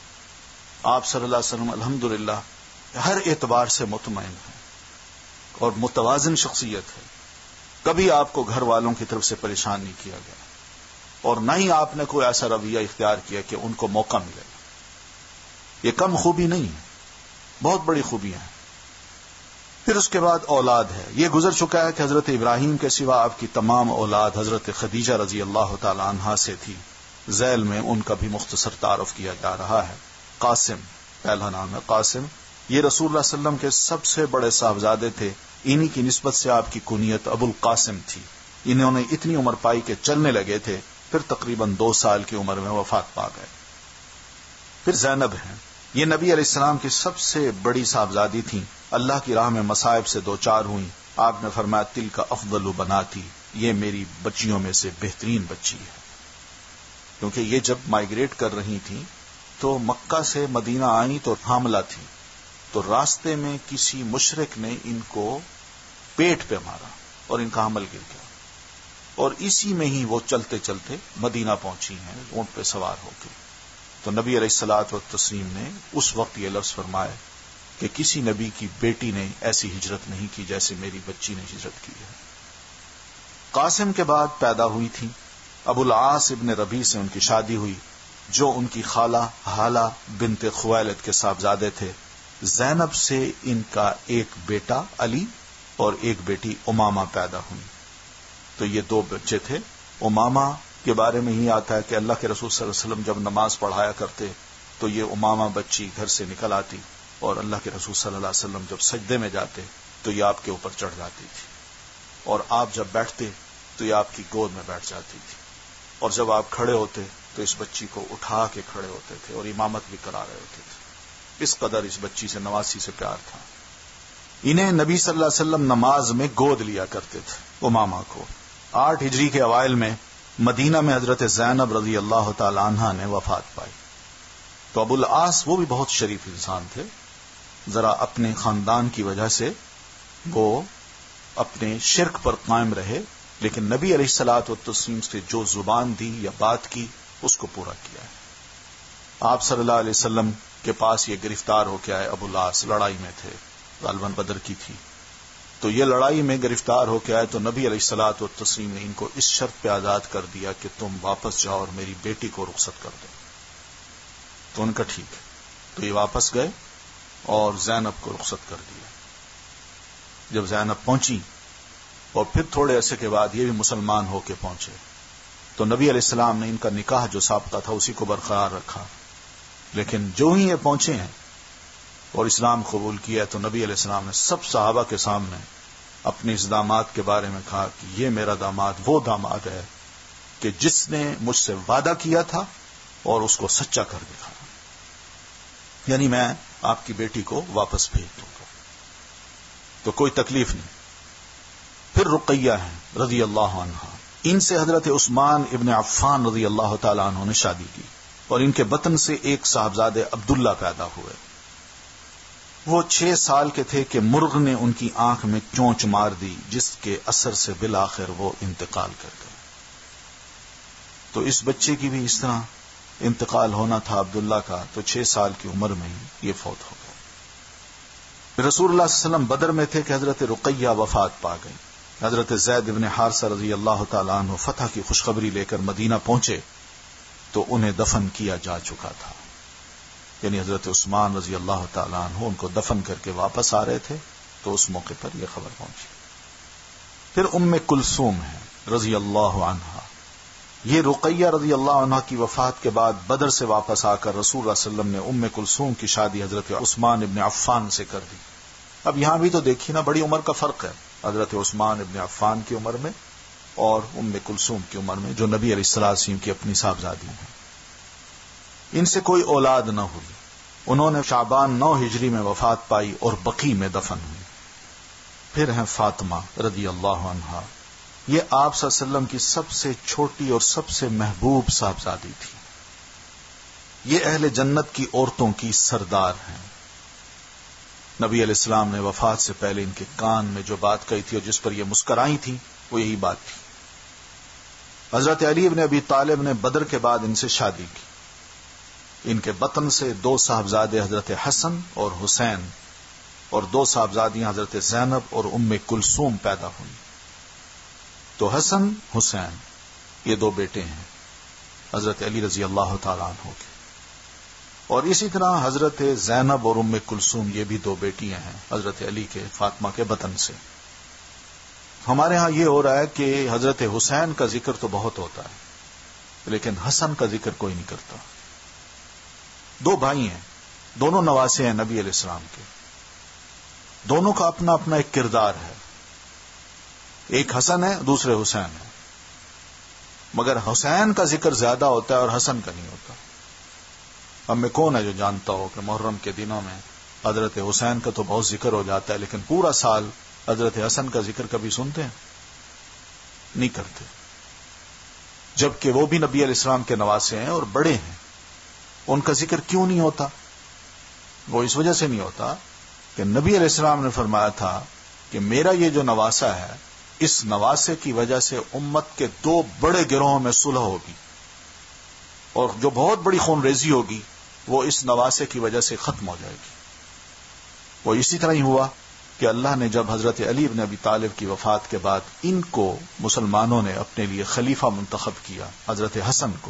آپ صلی اللہ علیہ وسلم الحمدللہ ہر اعتبار سے مطمئن ہیں اور متوازن شخصیت ہے. کبھی آپ کو گھر والوں کی طرف سے پریشان نہیں کیا گیا اور نہ ہی آپ نے کوئی ایسا رویہ اختیار کیا کہ ان کو موقع ملے گا. یہ کم خوبی نہیں ہے، بہت بڑی خوبیاں ہیں. پھر اس کے بعد اولاد ہے. یہ گزر چکا ہے کہ حضرت ابراہیم کے سوا آپ کی تمام اولاد حضرت خدیجہ رضی اللہ تعالی عنہا سے تھی. ذیل میں ان کا بھی مختصر تعارف کیا جا رہا ہے. قاسم پہلا نام ہے قاسم. یہ رسول اللہ صلی اللہ علیہ وسلم کے سب سے بڑے صاحبزادے تھے. انہی کی نسبت سے آپ کی کنیت ابو القاسم تھی. انہوں نے اتنی عمر پائی کہ چلنے لگے تھے، پھر تقریباً دو سال کی عمر میں وفات پا گئے. پھر زینب ہیں. یہ نبی علیہ السلام کی سب سے بڑی صاحبزادی تھیں. اللہ کی راہ میں مصائب سے دو چار ہوئیں. آپ نے فرمایا تل کا افضل بناتی، یہ میری بچیوں میں سے بہترین بچی ہے. کیونکہ یہ جب مائیگریٹ کر رہی تھیں تو مکہ سے مدینہ آئیں تو حاملہ تھی، تو راستے میں کسی مشرک نے ان کو پیٹ پہ مارا اور ان کا حمل گر گیا، اور اسی میں ہی وہ چلتے چلتے مدینہ پہنچی ہیں اونٹ پہ سوار ہو کے. تو نبی علیہ الصلوۃ والتسلیم نے اس وقت یہ لفظ فرمایا کہ کسی نبی کی بیٹی نے ایسی ہجرت نہیں کی جیسے میری بچی نے ہجرت کی ہے. قاسم کے بعد پیدا ہوئی تھی ابو العاص ابن ربیع سے ان کی شادی ہوئی، جو ان کی خالہ حالہ بنت خویلد کے صاحبزادے تھے. زینب سے ان کا ایک بیٹا علی اور ایک بیٹی امامہ پیدا ہوئی. تو یہ دو بچے تھے. امامہ کے بارے میں ہی آتا ہے کہ اللہ کے رسول صلی اللہ علیہ وسلم جب نماز پڑھایا کرتے تو یہ امامہ بچی گھر سے نکل آتی، اور اللہ کے رسول صلی اللہ علیہ وسلم جب سجدے میں جاتے تو یہ آپ کے اوپر چڑھ جاتی تھی، اور آپ جب بیٹھتے تو یہ آپ کی گود میں بیٹھ جاتی تھی، اور جب آپ کھڑے ہوتے تو اس بچی کو اٹھا کے کھڑے ہوتے تھے اور امامت بھی کرا رہے ہوتے تھے. اس قدر اس بچی سے نواسی سے پیار تھا. انہیں نبی صلی اللہ علیہ وسلم نماز میں گود لیا کرتے تھے امامہ کو. آٹھ ہجری کے اوائل میں مدینہ میں حضرت زینب رضی اللہ تعالی عنہا نے وفات پائی. تو ابو العاص وہ بھی بہت شریف انسان تھے. ذرا اپنے خاندان کی وجہ سے وہ اپنے شرک پر قائم رہے، لیکن نبی علیہ الصلوۃ والتسلیم سے جو زبان دی یا بات کی اس کو پورا کیا ہے. آپ صلی اللہ علیہ وسلم کے پاس یہ گرفتار ہو کے آئے. ابو العاص لڑائی میں تھے، غالباً بدر کی تھی. تو یہ لڑائی میں گرفتار ہو کے آئے تو نبی علیہ الصلوۃ والتسلیم نے ان کو اس شرط پہ آزاد کر دیا کہ تم واپس جاؤ اور میری بیٹی کو رخصت کر دو. تو ان کا ٹھیک ہے. تو یہ واپس گئے اور زینب کو رخصت کر دیا. جب زینب پہنچی اور پھر تھوڑے عرصے کے بعد یہ بھی مسلمان ہو کے پہنچے تو نبی علیہ السلام نے ان کا نکاح جو سابقہ تھا اسی کو برقرار رکھا. لیکن جو ہی یہ پہنچے ہیں اور اسلام قبول کیا تو نبی علیہ السلام نے سب صحابہ کے سامنے اپنے اس داماد کے بارے میں کہا کہ یہ میرا داماد وہ داماد ہے کہ جس نے مجھ سے وعدہ کیا تھا اور اس کو سچا کر دکھایا، یعنی میں آپ کی بیٹی کو واپس بھیج دوں گا، تو کوئی تکلیف نہیں. پھر رقیہ ہیں رضی اللہ عنہا. ان سے حضرت عثمان ابن عفان رضی اللہ تعالی عنہ نے شادی کی اور ان کے بطن سے ایک صاحبزادے عبداللہ پیدا ہوئے. وہ چھ سال کے تھے کہ مرغ نے ان کی آنکھ میں چونچ مار دی، جس کے اثر سے بالآخر وہ انتقال کر گئے. تو اس بچے کی بھی اس طرح انتقال ہونا تھا عبداللہ کا، تو چھ سال کی عمر میں ہی یہ فوت ہو گئے. رسول اللہ صلی اللہ علیہ وسلم بدر میں تھے کہ حضرت رقیہ وفات پا گئی. حضرت زید بن حارثہ رضی اللہ تعالیٰ عنہ فتح کی خوشخبری لے کر مدینہ پہنچے تو انہیں دفن کیا جا چکا تھا. یعنی حضرت عثمان رضی اللہ تعالیٰ عنہ ان کو دفن کر کے واپس آ رہے تھے تو اس موقع پر یہ خبر پہنچی. پھر ام کلثوم ہے رضی اللہ عنہا. یہ رقیہ رضی اللہ عنہ کی وفات کے بعد بدر سے واپس آ کر رسول اللہ صلی اللہ علیہ وسلم نے ام کلثوم کی شادی حضرت عثمان ابن عفان سے کر دی. اب یہاں بھی تو دیکھیے نا، بڑی عمر کا فرق ہے حضرت عثمان ابن عفان کی عمر میں اور ام کلثوم کی عمر میں، جو نبی علیہ الصلوۃ والسلام کی اپنی صاحبزادی ہیں. ان سے کوئی اولاد نہ ہوئی. انہوں نے شعبان نو ہجری میں وفات پائی اور بقیع میں دفن ہوئی. پھر ہیں فاطمہ رضی اللہ عنہا. یہ آپ صلی اللہ علیہ وسلم کی سب سے چھوٹی اور سب سے محبوب صاحبزادی تھی. یہ اہل جنت کی عورتوں کی سردار ہیں. نبی علیہ السلام نے وفات سے پہلے ان کے کان میں جو بات کہی تھی اور جس پر یہ مسکرائی تھی وہ یہی بات تھی. حضرت علی بن ابی طالب نے بدر کے بعد ان سے شادی کی. ان کے بطن سے دو صاحبزادے حضرت حسن اور حسین اور دو صاحبزادیاں حضرت زینب اور ام کلثوم پیدا ہوئی. تو حسن حسین یہ دو بیٹے ہیں حضرت علی رضی اللہ تعالیٰ عنہ کے، اور اسی طرح حضرت زینب اور ام کلثوم یہ بھی دو بیٹیاں ہیں حضرت علی کے فاطمہ کے بطن سے. ہمارے ہاں یہ ہو رہا ہے کہ حضرت حسین کا ذکر تو بہت ہوتا ہے لیکن حسن کا ذکر کوئی نہیں کرتا. دو بھائی ہیں، دونوں نواسے ہیں نبی علیہ السلام کے، دونوں کا اپنا اپنا ایک کردار ہے. ایک حسن ہے، دوسرے حسین ہے، مگر حسین کا ذکر زیادہ ہوتا ہے اور حسن کا نہیں ہوتا. ہم میں کون ہے جو جانتا ہو کہ محرم کے دنوں میں حضرت حسین کا تو بہت ذکر ہو جاتا ہے لیکن پورا سال حضرت حسن کا ذکر کبھی سنتے ہیں؟ نہیں کرتے. جبکہ وہ بھی نبی علیہ السلام کے نواسے ہیں اور بڑے ہیں. ان کا ذکر کیوں نہیں ہوتا؟ وہ اس وجہ سے نہیں ہوتا کہ نبی علیہ السلام نے فرمایا تھا کہ میرا یہ جو نواسا ہے، اس نواسے کی وجہ سے امت کے دو بڑے گروہوں میں صلح ہوگی اور جو بہت بڑی خون ریزی ہوگی وہ اس نواسے کی وجہ سے ختم ہو جائے گی. وہ اسی طرح ہی ہوا کہ اللہ نے جب حضرت علی بن ابی طالب کی وفات کے بعد ان کو مسلمانوں نے اپنے لیے خلیفہ منتخب کیا، حضرت حسن کو،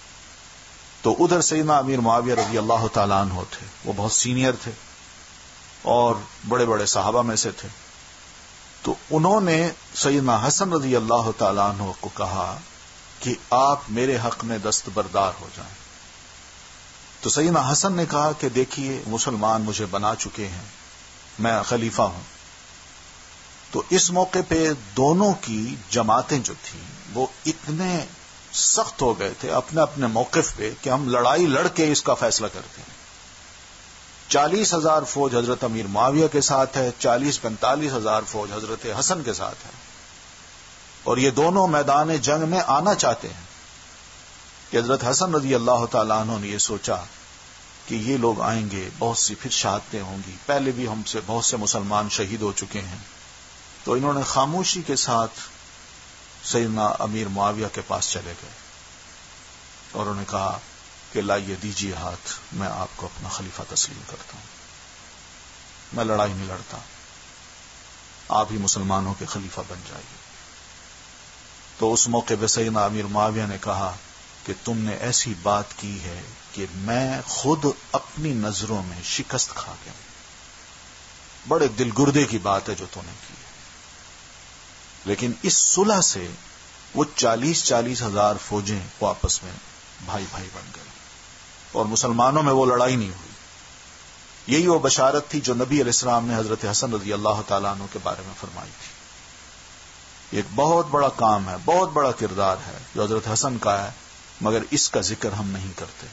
تو ادھر سیدنا امیر معاویہ رضی اللہ تعالیٰ عنہ تھے. وہ بہت سینئر تھے اور بڑے بڑے صحابہ میں سے تھے. تو انہوں نے سیدنا حسن رضی اللہ تعالیٰ عنہ کو کہا کہ آپ میرے حق میں دستبردار ہو جائیں. تو سیدنا حسن نے کہا کہ دیکھیے مسلمان مجھے بنا چکے ہیں، میں خلیفہ ہوں. تو اس موقع پہ دونوں کی جماعتیں جو تھیں وہ اتنے سخت ہو گئے تھے اپنے اپنے موقف پہ کہ ہم لڑائی لڑ کے اس کا فیصلہ کرتے ہیں. چالیس ہزار فوج حضرت امیر معاویہ کے ساتھ ہے، چالیس پینتالیس ہزار فوج حضرت حسن کے ساتھ ہے، اور یہ دونوں میدان جنگ میں آنا چاہتے ہیں. کہ حضرت حسن رضی اللہ تعالیٰ عنہ نے یہ سوچا کہ یہ لوگ آئیں گے، بہت سی پھر شہادتیں ہوں گی، پہلے بھی ہم سے بہت سے مسلمان شہید ہو چکے ہیں. تو انہوں نے خاموشی کے ساتھ سیدنا امیر معاویہ کے پاس چلے گئے اور انہوں نے کہا کہ لائیے دیجیے ہاتھ، میں آپ کو اپنا خلیفہ تسلیم کرتا ہوں، میں لڑائی نہیں لڑتا، آپ ہی مسلمانوں کے خلیفہ بن جائیے. تو اس موقع پہ سیدنا امیر معاویہ نے کہا کہ تم نے ایسی بات کی ہے کہ میں خود اپنی نظروں میں شکست کھا گیا. بڑے دل گردے کی بات ہے جو تو نے کی ہے. لیکن اس صلح سے وہ چالیس چالیس ہزار فوجیں وہ آپس میں بھائی بھائی بن گئے اور مسلمانوں میں وہ لڑائی نہیں ہوئی. یہی وہ بشارت تھی جو نبی علیہ السلام نے حضرت حسن رضی اللہ تعالیٰ عنہ کے بارے میں فرمائی تھی. ایک بہت بڑا کام ہے، بہت بڑا کردار ہے جو حضرت حسن کا ہے، مگر اس کا ذکر ہم نہیں کرتے.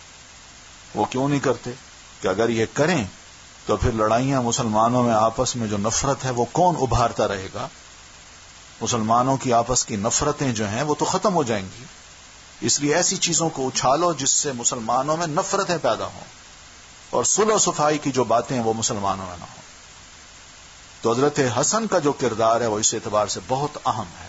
وہ کیوں نہیں کرتے؟ کہ اگر یہ کریں تو پھر لڑائیاں مسلمانوں میں آپس میں جو نفرت ہے وہ کون ابھارتا رہے گا؟ مسلمانوں کی آپس کی نفرتیں جو ہیں وہ تو ختم ہو جائیں گی. اس لیے ایسی چیزوں کو اچھالو جس سے مسلمانوں میں نفرتیں پیدا ہوں اور صلح و صفائی کی جو باتیں ہیں وہ مسلمانوں میں نہ ہوں. تو حضرت حسن کا جو کردار ہے وہ اس اعتبار سے بہت اہم ہے.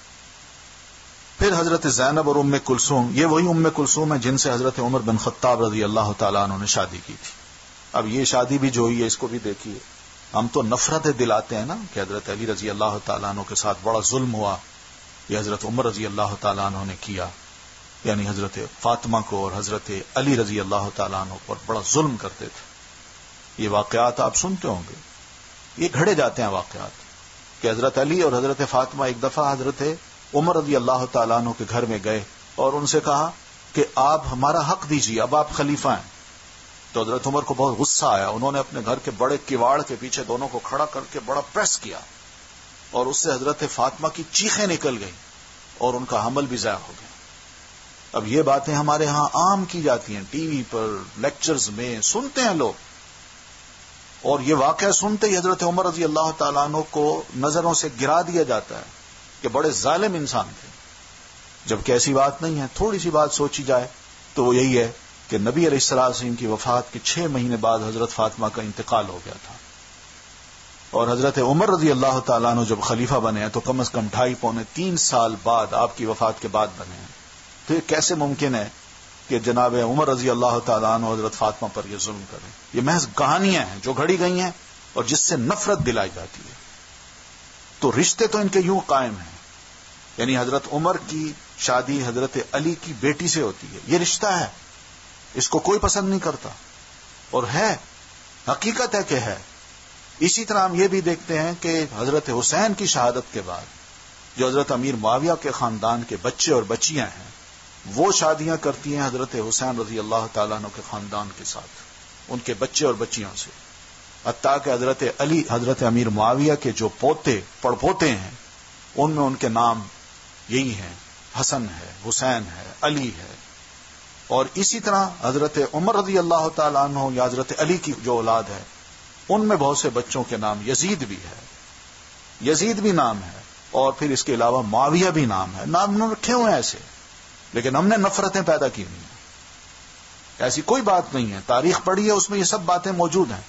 پھر حضرت زینب اور ام کلثوم، یہ وہی ام کلثوم ہے جن سے حضرت عمر بن خطاب رضی اللہ تعالیٰ عنہ نے شادی کی تھی. اب یہ شادی بھی جو ہوئی ہے اس کو بھی دیکھیے. ہم تو نفرتیں دلاتے ہیں نا کہ حضرت علی رضی اللہ تعالیٰ عنہ کے ساتھ بڑا ظلم ہوا، یہ حضرت عمر رضی اللہ تعالیٰ عنہ نے کیا، یعنی حضرت فاطمہ کو اور حضرت علی رضی اللہ تعالیٰ عنہ پر بڑا ظلم کرتے تھے۔ یہ واقعات آپ سنتے ہوں گے، یہ گھڑے جاتے ہیں واقعات کہ حضرت علی اور حضرت فاطمہ ایک دفعہ حضرت عمر رضی اللہ تعالیٰ عنہ کے گھر میں گئے اور ان سے کہا کہ آپ ہمارا حق دیجیے، اب آپ خلیفہ ہیں۔ تو حضرت عمر کو بہت غصہ آیا، انہوں نے اپنے گھر کے بڑے کواڑ کے پیچھے دونوں کو کھڑا کر کے بڑا پریس کیا، اور اس سے حضرت فاطمہ کی چیخیں نکل گئیں اور ان کا حمل بھی ضائع ہو گیا۔ اب یہ باتیں ہمارے ہاں عام کی جاتی ہیں، ٹی وی پر، لیکچرز میں سنتے ہیں لوگ، اور یہ واقعہ سنتے ہی حضرت عمر رضی اللہ تعالیٰ عنہ کو نظروں سے گرا دیا جاتا ہے کہ بڑے ظالم انسان تھے، جبکہ ایسی بات نہیں ہے۔ تھوڑی سی بات سوچی جائے تو وہ یہی ہے کہ نبی علیہ السلام کی وفات کے چھ مہینے بعد حضرت فاطمہ کا انتقال ہو گیا تھا، اور حضرت عمر رضی اللہ تعالیٰ عنہ جب خلیفہ بنے ہیں تو کم از کم ڈھائی پونے تین سال بعد آپ کی وفات کے بعد بنے ہیں۔ تو یہ کیسے ممکن ہے کہ جناب عمر رضی اللہ تعالیٰ عنہ حضرت فاطمہ پر یہ ظلم کریں؟ یہ محض کہانیاں ہیں جو گھڑی گئی ہیں اور جس سے نفرت دلائی جاتی ہے۔ تو رشتے تو ان کے یوں قائم ہیں، یعنی حضرت عمر کی شادی حضرت علی کی بیٹی سے ہوتی ہے، یہ رشتہ ہے، اس کو کوئی پسند نہیں کرتا، اور ہے، حقیقت ہے کہ ہے۔ اسی طرح ہم یہ بھی دیکھتے ہیں کہ حضرت حسین کی شہادت کے بعد جو حضرت امیر معاویہ کے خاندان کے بچے اور بچیاں ہیں وہ شادیاں کرتی ہیں حضرت حسین رضی اللہ تعالیٰ عنہ کے خاندان کے ساتھ، ان کے بچے اور بچیوں سے، حتیٰ کہ حضرت علی حضرت امیر معاویہ کے جو پوتے پڑپوتے ہیں ان میں ان کے نام یہی ہیں، حسن ہے، حسین ہے، علی ہے۔ اور اسی طرح حضرت عمر رضی اللہ تعالیٰ عنہ یا حضرت علی کی جو اولاد ہے ان میں بہت سے بچوں کے نام یزید بھی ہے، یزید بھی نام ہے، اور پھر اس کے علاوہ معاویہ بھی نام ہے۔ نام انہوں نے رکھے ہوئے ہیں ایسے، لیکن ہم نے نفرتیں پیدا کی ہوئی ہیں، ایسی کوئی بات نہیں ہے، تاریخ پڑھی ہے اس میں یہ سب باتیں موجود ہیں۔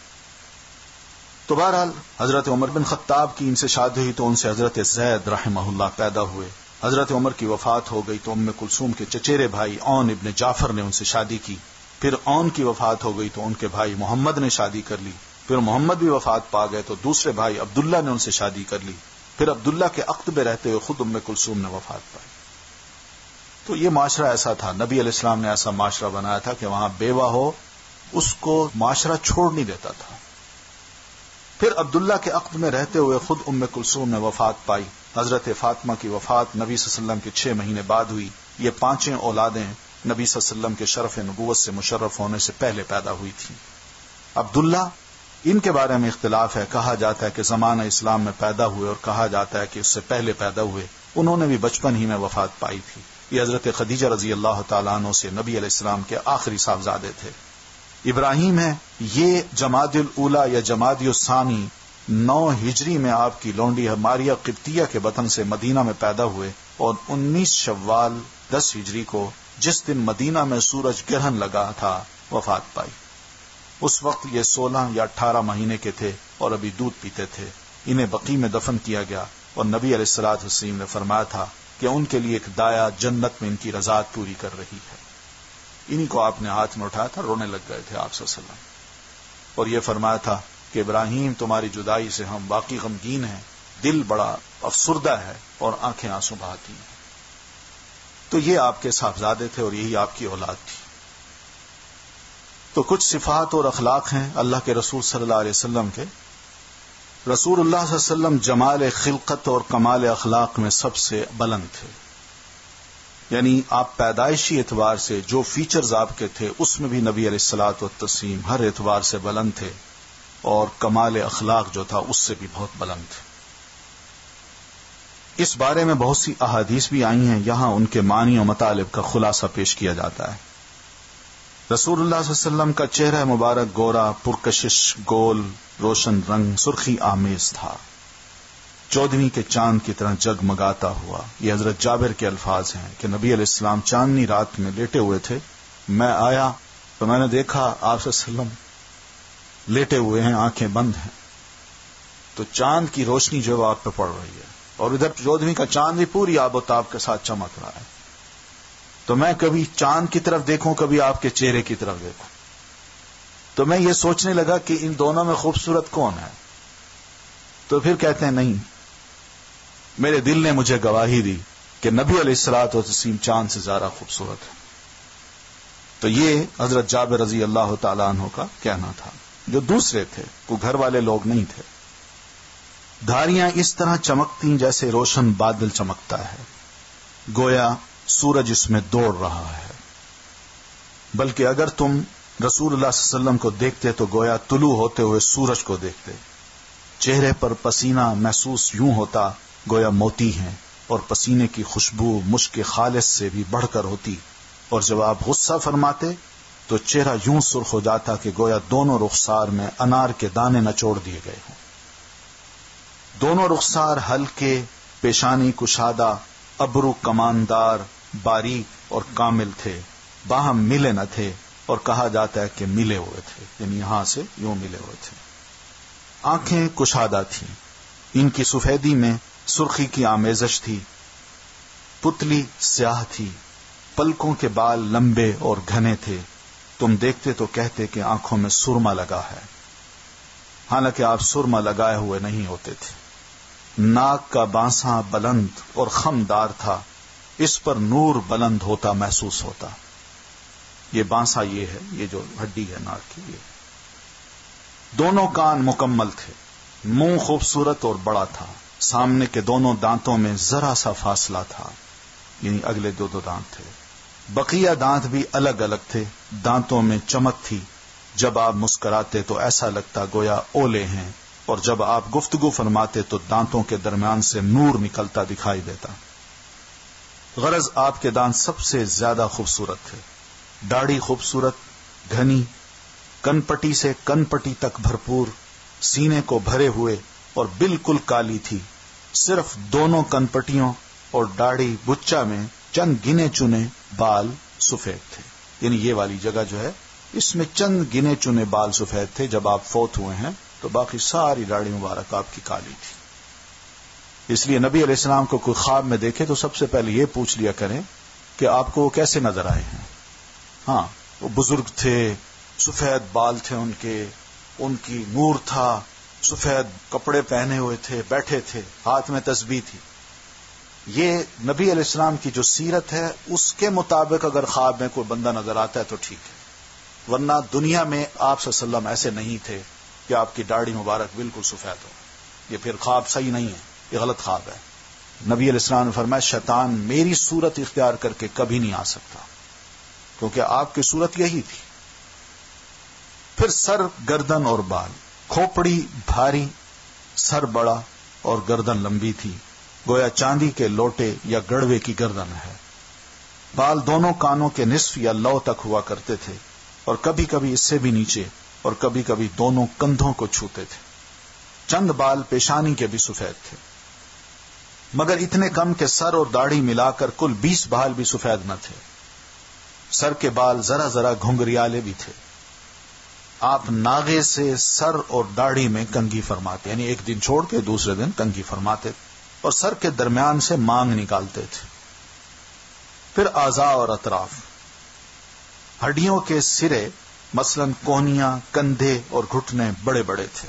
تو بہرحال حضرت عمر بن خطاب کی ان سے شادی ہوئی تو ان سے حضرت زید رحمہ اللہ پیدا ہوئے۔ حضرت عمر کی وفات ہو گئی تو ام کلثوم کے چچیرے بھائی اون ابن جعفر نے ان سے شادی کی، پھر اون کی وفات ہو گئی تو ان کے بھائی محمد نے شادی کر لی، پھر محمد بھی وفات پا گئے تو دوسرے بھائی عبداللہ نے ان سے شادی کر لی، پھر عبداللہ کے عقد میں رہتے ہوئے خود ام کلثوم نے وفات پائی۔ تو یہ معاشرہ ایسا تھا، نبی علیہ السلام نے ایسا معاشرہ بنایا تھا کہ وہاں بیوہ ہو اس کو معاشرہ چھوڑ نہیں دیتا تھا۔ پھر عبداللہ کے عقد میں رہتے ہوئے خود ام کلثوم نے وفات پائی۔ حضرت فاطمہ کی وفات نبی صلی اللہ علیہ وسلم کے چھ مہینے بعد ہوئی۔ یہ پانچیں اولادیں نبی صلی اللہ علیہ وسلم کے شرف نبوت سے مشرف ہونے سے پہلے پیدا ہوئی تھیں۔ عبداللہ ان کے بارے میں اختلاف ہے، کہا جاتا ہے کہ زمانہ اسلام میں پیدا ہوئے اور کہا جاتا ہے کہ اس سے پہلے پیدا ہوئے، انہوں نے بھی بچپن ہی میں وفات پائی تھی۔ یہ حضرت خدیجہ رضی اللہ تعالیٰ عنہ سے نبی علیہ السلام کے آخری صاحبزادے تھے۔ ابراہیم ہے، یہ جمادی الاولیٰ یا جمادی الثانی نو ہجری میں آپ کی لونڈی ماریہ قبطیہ کے وطن سے مدینہ میں پیدا ہوئے، اور انیس شوال دس ہجری کو جس دن مدینہ میں سورج گرہن لگا تھا وفات پائی۔ اس وقت یہ سولہ یا اٹھارہ مہینے کے تھے اور ابھی دودھ پیتے تھے۔ انہیں بقیع میں دفن کیا گیا، اور نبی علیہ الصلوٰۃ والسلام نے فرمایا تھا کہ ان کے لیے ایک دایا جنت میں ان کی رضاعت پوری کر رہی ہے۔ انہی کو آپ نے ہاتھ میں اٹھایا تھا، رونے لگ گئے تھے آپ صلی اللہ علیہ وسلم، اور یہ فرمایا تھا کہ ابراہیم تمہاری جدائی سے ہم واقعی غمگین ہیں، دل بڑا افسردہ ہے اور آنکھیں آنسو بہاتی ہیں۔ تو یہ آپ کے صاحبزادے تھے اور یہی آپ کی اولاد تھی۔ تو کچھ صفات اور اخلاق ہیں اللہ کے رسول صلی اللہ علیہ وسلم کے۔ رسول اللہ صلی اللہ علیہ وسلم جمال خلقت اور کمال اخلاق میں سب سے بلند تھے، یعنی آپ پیدائشی اعتبار سے جو فیچرز آپ کے تھے اس میں بھی نبی علیہ الصلوۃ والتسلیم ہر اعتبار سے بلند تھے، اور کمال اخلاق جو تھا اس سے بھی بہت بلند تھے۔ اس بارے میں بہت سی احادیث بھی آئی ہیں، یہاں ان کے معنی و مطالب کا خلاصہ پیش کیا جاتا ہے۔ رسول اللہ صلی اللہ علیہ وسلم کا چہرہ مبارک گورا، پرکشش، گول، روشن رنگ، سرخی آمیز تھا، چودھویں کے چاند کی طرح جگمگاتا ہوا۔ یہ حضرت جابر کے الفاظ ہیں کہ نبی علیہ السلام چاندنی رات میں لیٹے ہوئے تھے، میں آیا تو میں نے دیکھا آپ صلی اللہ علیہ وسلم لیٹے ہوئے ہیں، آنکھیں بند ہیں، تو چاند کی روشنی جو آپ پہ پڑ رہی ہے، اور ادھر چودھویں کا چاند بھی پوری آب و تاب کے ساتھ چمک رہا ہے۔ تو میں کبھی چاند کی طرف دیکھوں، کبھی آپ کے چہرے کی طرف دیکھوں، تو میں یہ سوچنے لگا کہ ان دونوں میں خوبصورت کون ہے؟ تو پھر کہتے ہیں نہیں، میرے دل نے مجھے گواہی دی کہ نبی علیہ الصلوۃ والتسلیم چاند سے زیادہ خوبصورت ہے. تو یہ حضرت جابر رضی اللہ تعالی عنہ کا کہنا تھا، جو دوسرے تھے، کوئی گھر والے لوگ نہیں تھے. دھاریاں اس طرح چمکتی جیسے روشن بادل چمکتا ہے، گویا سورج اس میں دوڑ رہا ہے. بلکہ اگر تم رسول اللہ صلی اللہ علیہ وسلم کو دیکھتے تو گویا طلوع ہوتے ہوئے سورج کو دیکھتے. چہرے پر پسینہ محسوس یوں ہوتا گویا موتی ہیں، اور پسینے کی خوشبو مشک خالص سے بھی بڑھ کر ہوتی. اور جب آپ غصہ فرماتے تو چہرہ یوں سرخ ہو جاتا کہ گویا دونوں رخسار میں انار کے دانے نچوڑ دیے گئے ہوں. دونوں رخسار ہلکے، پیشانی کشادہ، ابرو کماندار، باریک اور کامل تھے، باہم ملے نہ تھے، اور کہا جاتا ہے کہ ملے ہوئے تھے، یعنی یہاں سے یوں ملے ہوئے تھے. آنکھیں کشادہ تھیں، ان کی سفیدی میں سرخی کی آمیزش تھی. پتلی سیاہ تھی، پلکوں کے بال لمبے اور گھنے تھے. تم دیکھتے تو کہتے کہ آنکھوں میں سرما لگا ہے، حالانکہ آپ سرما لگائے ہوئے نہیں ہوتے تھے. ناک کا بانسا بلند اور خمدار تھا، اس پر نور بلند ہوتا محسوس ہوتا. یہ بانسا یہ ہے، یہ جو ہڈی ہے ناک کی. یہ دونوں کان مکمل تھے، منہ خوبصورت اور بڑا تھا. سامنے کے دونوں دانتوں میں ذرا سا فاصلہ تھا، یعنی اگلے دو دو دانت تھے. بقیہ دانت بھی الگ الگ تھے. دانتوں میں چمک تھی، جب آپ مسکراتے تو ایسا لگتا گویا اولے ہیں، اور جب آپ گفتگو فرماتے تو دانتوں کے درمیان سے نور نکلتا دکھائی دیتا. غرض آپ کے دانت سب سے زیادہ خوبصورت تھے. داڑھی خوبصورت، گھنی، کن پٹی سے کن پٹی تک بھرپور، سینے کو بھرے ہوئے اور بالکل کالی تھی. صرف دونوں کن پٹیوں اور داڑھی بچا میں چند گنے چنے بال سفید تھے، یعنی یہ والی جگہ جو ہے اس میں چند گنے چنے بال سفید تھے. جب آپ فوت ہوئے ہیں تو باقی ساری داڑھی مبارک آپ کی کالی تھی. اس لیے نبی علیہ السلام کو کوئی خواب میں دیکھے تو سب سے پہلے یہ پوچھ لیا کریں کہ آپ کو وہ کیسے نظر آئے ہیں. ہاں، وہ بزرگ تھے، سفید بال تھے ان کے، ان کی نور تھا، سفید کپڑے پہنے ہوئے تھے، بیٹھے تھے، ہاتھ میں تسبیح تھی. یہ نبی علیہ السلام کی جو سیرت ہے اس کے مطابق اگر خواب میں کوئی بندہ نظر آتا ہے تو ٹھیک ہے، ورنہ دنیا میں آپ صلی اللہ علیہ وسلم ایسے نہیں تھے کہ آپ کی داڑھی مبارک بالکل سفید ہو. یہ پھر خواب صحیح نہیں ہے، یہ غلط خواب ہے. نبی علیہ السلام نے فرمایا شیطان میری صورت اختیار کر کے کبھی نہیں آ سکتا، کیونکہ آپ کی صورت یہی تھی. پھر سر، گردن اور بال. کھوپڑی بھاری، سر بڑا اور گردن لمبی تھی، گویا چاندی کے لوٹے یا گڑوے کی گردن ہے. بال دونوں کانوں کے نصف یا لو تک ہوا کرتے تھے، اور کبھی کبھی اس سے بھی نیچے، اور کبھی کبھی دونوں کندھوں کو چھوتے تھے. چند بال پیشانی کے بھی سفید تھے، مگر اتنے کم کہ سر اور داڑھی ملا کر کل بیس بال بھی سفید نہ تھے. سر کے بال ذرا ذرا گھنگریالے بھی تھے. آپ ناغے سے سر اور داڑھی میں کنگھی فرماتے، یعنی ایک دن چھوڑ کے دوسرے دن کنگھی فرماتے، اور سر کے درمیان سے مانگ نکالتے تھے. پھر اعضاء اور اطراف. ہڈیوں کے سرے مثلاً کونیاں، کندھے اور گھٹنے بڑے بڑے تھے.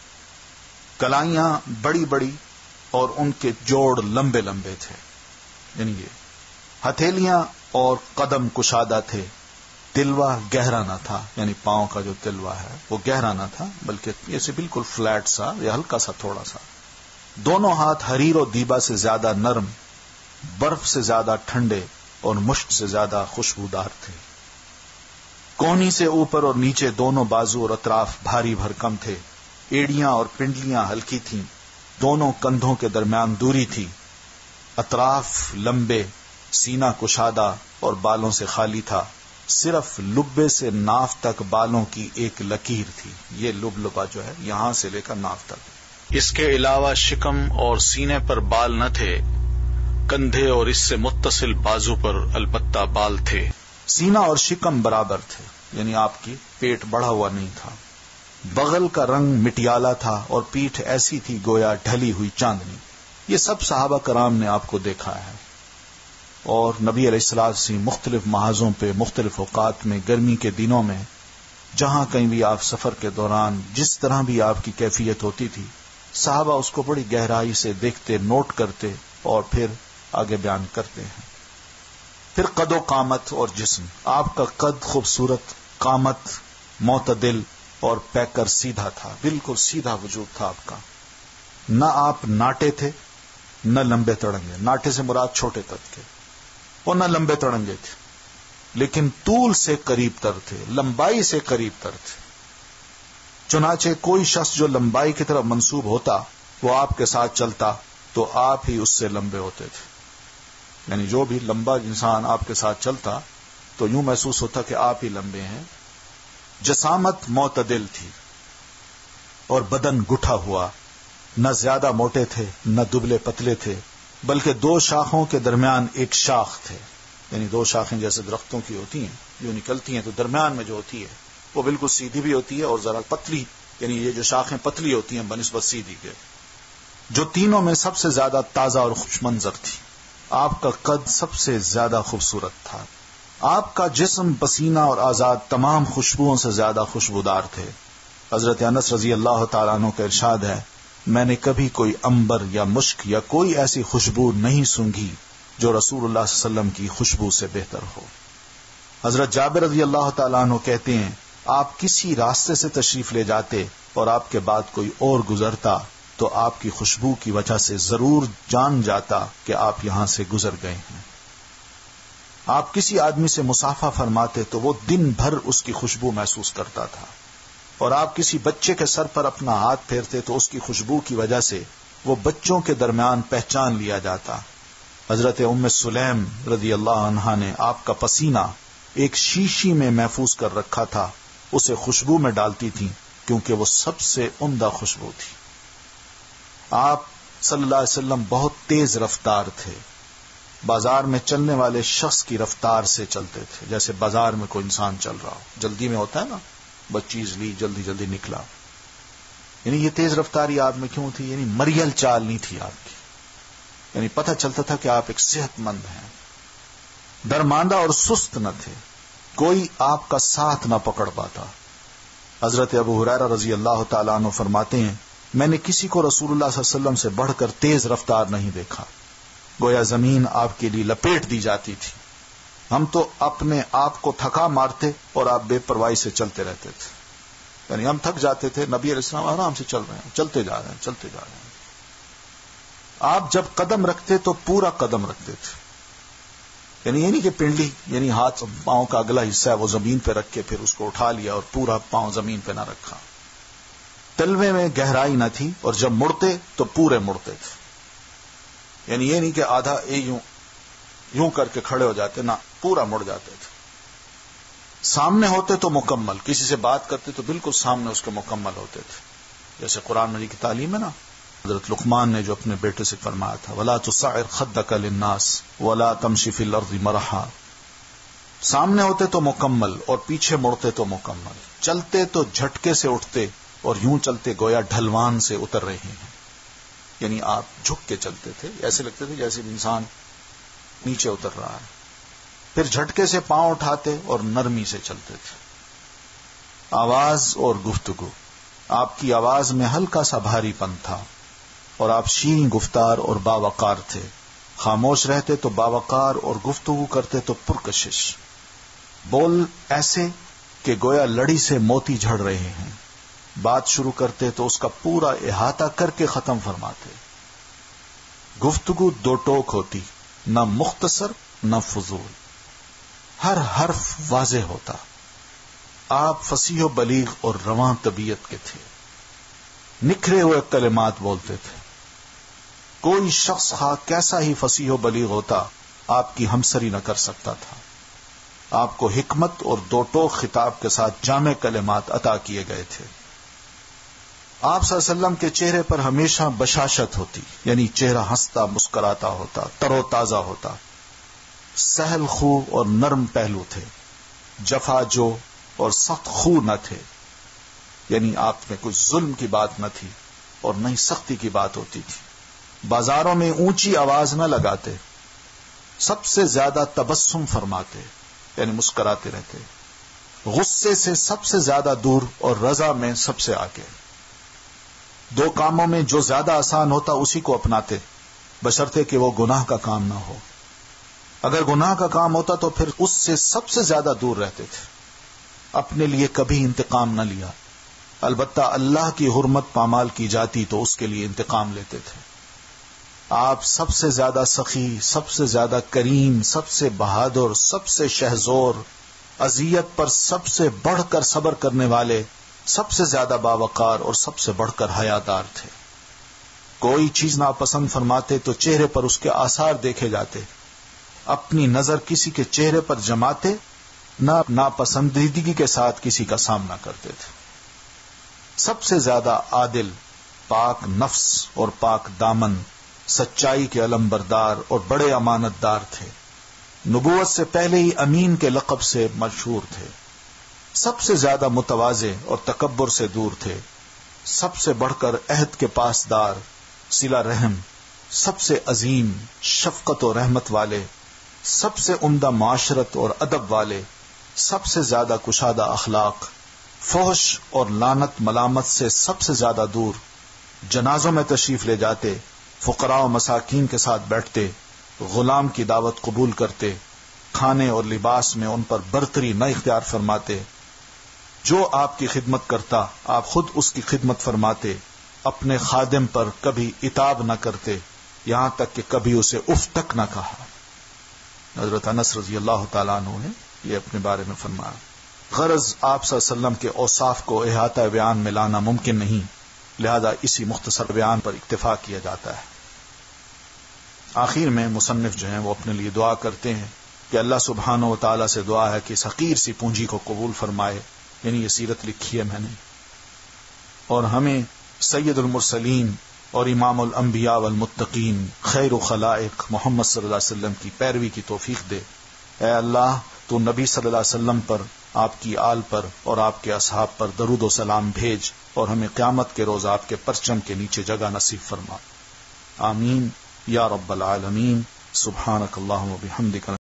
کلائیاں بڑی بڑی اور ان کے جوڑ لمبے لمبے تھے، یعنی یہ ہتھیلیاں اور قدم کشادہ تھے. تلوا گہرا نہ تھا، یعنی پاؤں کا جو تلوا ہے وہ گہرا نہ تھا، بلکہ یہ سے بالکل فلیٹ سا یا ہلکا سا تھوڑا سا. دونوں ہاتھ حریر و دیبا سے زیادہ نرم، برف سے زیادہ ٹھنڈے اور مشک سے زیادہ خوشبودار تھے. کونی سے اوپر اور نیچے دونوں بازو اور اطراف بھاری بھرکم تھے. ایڑیاں اور پنڈلیاں ہلکی تھیں. دونوں کندھوں کے درمیان دوری تھی. اطراف لمبے، سینہ کشادہ اور بالوں سے خالی تھا. صرف لبے سے ناف تک بالوں کی ایک لکیر تھی. یہ لب لبا جو ہے یہاں سے لے کر ناف تک. اس کے علاوہ شکم اور سینے پر بال نہ تھے. کندھے اور اس سے متصل بازو پر البتہ بال تھے. سینہ اور شکم برابر تھے، یعنی آپ کی پیٹ بڑھا ہوا نہیں تھا. بغل کا رنگ مٹیالہ تھا اور پیٹھ ایسی تھی گویا ڈھلی ہوئی چاندنی. یہ سب صحابہ کرام نے آپ کو دیکھا ہے. اور نبی علیہ السلام سے مختلف محاذوں پہ مختلف اوقات میں گرمی کے دنوں میں جہاں کہیں بھی آپ سفر کے دوران جس طرح بھی آپ کی کیفیت ہوتی تھی صحابہ اس کو بڑی گہرائی سے دیکھتے، نوٹ کرتے اور پھر آگے بیان کرتے ہیں۔ پھر قد و قامت اور جسم، آپ کا قد خوبصورت، قامت معتدل اور پیکر سیدھا تھا، بالکل سیدھا وجود تھا آپ کا۔ نہ آپ ناٹے تھے نہ لمبے تڑنگے، ناٹے سے مراد چھوٹے قد کے، اور نہ لمبے تڑنگے تھے، لیکن طول سے قریب تر تھے، لمبائی سے قریب تر تھے۔ چنانچہ کوئی شخص جو لمبائی کی طرف منسوب ہوتا وہ آپ کے ساتھ چلتا تو آپ ہی اس سے لمبے ہوتے تھے، یعنی جو بھی لمبا انسان آپ کے ساتھ چلتا تو یوں محسوس ہوتا کہ آپ ہی لمبے ہیں۔ جسامت معتدل تھی اور بدن گٹھا ہوا، نہ زیادہ موٹے تھے نہ دبلے پتلے تھے، بلکہ دو شاخوں کے درمیان ایک شاخ تھے، یعنی دو شاخیں جیسے درختوں کی ہوتی ہیں جو نکلتی ہیں تو درمیان میں جو ہوتی ہے وہ بالکل سیدھی بھی ہوتی ہے اور ذرا پتلی، یعنی یہ جو شاخیں پتلی ہوتی ہیں بنسبت سیدھی کے، جو تینوں میں سب سے زیادہ تازہ اور خوش منظر تھی۔ آپ کا قد سب سے زیادہ خوبصورت تھا، آپ کا جسم، پسینہ اور آزاد تمام خوشبوؤں سے زیادہ خوشبودار تھے۔ حضرت انس رضی اللہ تعالیٰ عنہ کا ارشاد ہے، میں نے کبھی کوئی عنبر یا مشک یا کوئی ایسی خوشبو نہیں سونگھی جو رسول اللہ صلی اللہ علیہ وسلم کی خوشبو سے بہتر ہو۔ حضرت جابر رضی اللہ تعالیٰ عنہ کہتے ہیں، آپ کسی راستے سے تشریف لے جاتے اور آپ کے بعد کوئی اور گزرتا تو آپ کی خوشبو کی وجہ سے ضرور جان جاتا کہ آپ یہاں سے گزر گئے ہیں۔ آپ کسی آدمی سے مصافحہ فرماتے تو وہ دن بھر اس کی خوشبو محسوس کرتا تھا، اور آپ کسی بچے کے سر پر اپنا ہاتھ پھیرتے تو اس کی خوشبو کی وجہ سے وہ بچوں کے درمیان پہچان لیا جاتا۔ حضرت ام سلیم رضی اللہ عنہا نے آپ کا پسینہ ایک شیشی میں محفوظ کر رکھا تھا، اسے خوشبو میں ڈالتی تھی کیونکہ وہ سب سے عمدہ خوشبو تھی۔ آپ صلی اللہ علیہ وسلم بہت تیز رفتار تھے، بازار میں چلنے والے شخص کی رفتار سے چلتے تھے، جیسے بازار میں کوئی انسان چل رہا ہو، جلدی میں ہوتا ہے نا، بس چیز لی جلدی جلدی نکلا، یعنی یہ تیز رفتاری آپ میں کیوں تھی؟ یعنی مریل چال نہیں تھی آپ کی، یعنی پتہ چلتا تھا کہ آپ ایک صحت مند ہیں۔ درماندہ اور سست نہ تھے، کوئی آپ کا ساتھ نہ پکڑ پاتا۔ حضرت ابو ہریرہ رضی اللہ تعالیٰ عنہ فرماتے ہیں، میں نے کسی کو رسول اللہ صلی اللہ علیہ وسلم سے بڑھ کر تیز رفتار نہیں دیکھا، گویا زمین آپ کے لیے لپیٹ دی جاتی تھی۔ ہم تو اپنے آپ کو تھکا مارتے اور آپ بے پرواہی سے چلتے رہتے تھے، یعنی ہم تھک جاتے تھے، نبی علیہ السلام آرام سے چل رہے ہیں، چلتے جا رہے ہیں چلتے جا رہے ہیں۔ آپ جب قدم رکھتے تو پورا قدم رکھتے تھے، یعنی یہ نہیں کہ پنڈلی یعنی ہاتھ پاؤں کا اگلا حصہ ہے وہ زمین پہ رکھ کے پھر اس کو اٹھا لیا اور پورا پاؤں زمین پہ نہ رکھا۔ تلوے میں گہرائی نہ تھی اور جب مڑتے تو پورے مڑتے تھے، یعنی یہ نہیں کہ آدھا یوں یوں کر کے کھڑے ہو جاتے، نہ پورا مڑ جاتے تھے۔ سامنے ہوتے تو مکمل، کسی سے بات کرتے تو بالکل سامنے اس کے مکمل ہوتے تھے، جیسے قرآن مجید کی تعلیم ہے نا، حضرت لقمان نے جو اپنے بیٹے سے فرمایا تھا، وَلَا تُصَعِّرْ خَدَّكَ لِلنَّاسِ وَلَا تَمْشِ فِي الْأَرْضِ مَرَحًا۔ سامنے ہوتے تو مکمل اور پیچھے مڑتے تو مکمل، چلتے تو جھٹکے سے اٹھتے اور یوں چلتے گویا ڈھلوان سے اتر رہے ہیں، یعنی آپ جھک کے چلتے تھے، ایسے لگتے تھے جیسے انسان نیچے اتر رہا ہے، پھر جھٹکے سے پاؤں اٹھاتے اور نرمی سے چلتے تھے۔ آواز اور گفتگو، آپ کی آواز میں ہلکا سا بھاری پن تھا اور آپ شیریں گفتار اور باوقار تھے، خاموش رہتے تو باوقار اور گفتگو کرتے تو پرکشش، بول ایسے کہ گویا لڑی سے موتی جھڑ رہے ہیں، بات شروع کرتے تو اس کا پورا احاطہ کر کے ختم فرماتے۔ گفتگو دو ٹوک ہوتی، نہ مختصر نہ فضول، ہر حرف واضح ہوتا۔ آپ فصیح و بلیغ اور رواں طبیعت کے تھے، نکھرے ہوئے کلمات بولتے تھے۔ کوئی شخص خواہ کیسا ہی فصیح و بلیغ ہوتا آپ کی ہمسری نہ کر سکتا تھا۔ آپ کو حکمت اور دو ٹوک خطاب کے ساتھ جامع کلمات عطا کیے گئے تھے۔ آپ صلی اللہ علیہ وسلم کے چہرے پر ہمیشہ بشاشت ہوتی، یعنی چہرہ ہنستا مسکراتا ہوتا، تر و تازہ ہوتا، سہل خو اور نرم پہلو تھے، جفا جو اور سخت خو نہ تھے، یعنی آپ میں کوئی ظلم کی بات نہ تھی اور نہ ہی سختی کی بات ہوتی تھی۔ بازاروں میں اونچی آواز نہ لگاتے، سب سے زیادہ تبسم فرماتے، یعنی مسکراتے رہتے، غصے سے سب سے زیادہ دور اور رضا میں سب سے آگے۔ دو کاموں میں جو زیادہ آسان ہوتا اسی کو اپناتے، بشرطے کہ وہ گناہ کا کام نہ ہو۔ اگر گناہ کا کام ہوتا تو پھر اس سے سب سے زیادہ دور رہتے تھے، اپنے لیے کبھی انتقام نہ لیا۔ البتہ اللہ کی حرمت پامال کی جاتی تو اس کے لیے انتقام لیتے تھے۔ آپ سب سے زیادہ سخی، سب سے زیادہ کریم، سب سے بہادر، سب سے شہزور، اذیت پر سب سے بڑھ کر صبر کرنے والے، سب سے زیادہ باوقار اور سب سے بڑھ کر حیادار تھے۔ کوئی چیز ناپسند فرماتے تو چہرے پر اس کے آثار دیکھے جاتے، اپنی نظر کسی کے چہرے پر جماتے، نہ ناپسندیدگی کے ساتھ کسی کا سامنا کرتے تھے۔ سب سے زیادہ عادل، پاک نفس اور پاک دامن، سچائی کے علم بردار اور بڑے امانت دار تھے۔ نبوت سے پہلے ہی امین کے لقب سے مشہور تھے۔ سب سے زیادہ متواضع اور تکبر سے دور تھے، سب سے بڑھ کر عہد کے پاسدار، صلہ رحم، سب سے عظیم شفقت و رحمت والے، سب سے عمدہ معاشرت اور ادب والے، سب سے زیادہ کشادہ اخلاق، فحش اور لعنت ملامت سے سب سے زیادہ دور، جنازوں میں تشریف لے جاتے، فقراء و مساکین کے ساتھ بیٹھتے، غلام کی دعوت قبول کرتے، کھانے اور لباس میں ان پر برتری نہ اختیار فرماتے، جو آپ کی خدمت کرتا آپ خود اس کی خدمت فرماتے، اپنے خادم پر کبھی عتاب نہ کرتے، یہاں تک کہ کبھی اسے اف تک نہ کہا۔ حضرت انس رضی اللہ تعالیٰ عنہ نے یہ اپنے بارے میں فرمایا۔ غرض آپ صلی اللہ علیہ وسلم کے اوصاف کو احاطہ بیان میں لانا ممکن نہیں، لہذا اسی مختصر بیان پر اکتفا کیا جاتا ہے۔ آخر میں مصنف جو ہیں وہ اپنے لیے دعا کرتے ہیں کہ اللہ سبحانہ و تعالیٰ سے دعا ہے کہ اس حقیر سی پونجی کو قبول فرمائے، یعنی یہ سیرت لکھی ہے میں نے، اور ہمیں سید المرسلین اور امام الانبیاء والمتقین خیر و خلائق محمد صلی اللہ علیہ وسلم کی پیروی کی توفیق دے۔ اے اللہ تو نبی صلی اللہ علیہ وسلم پر، آپ کی آل پر اور آپ کے اصحاب پر درود و سلام بھیج اور ہمیں قیامت کے روز آپ کے پرچم کے نیچے جگہ نصیب فرما۔ آمین یا رب العالمین۔ سبحانک اللہم و بحمدک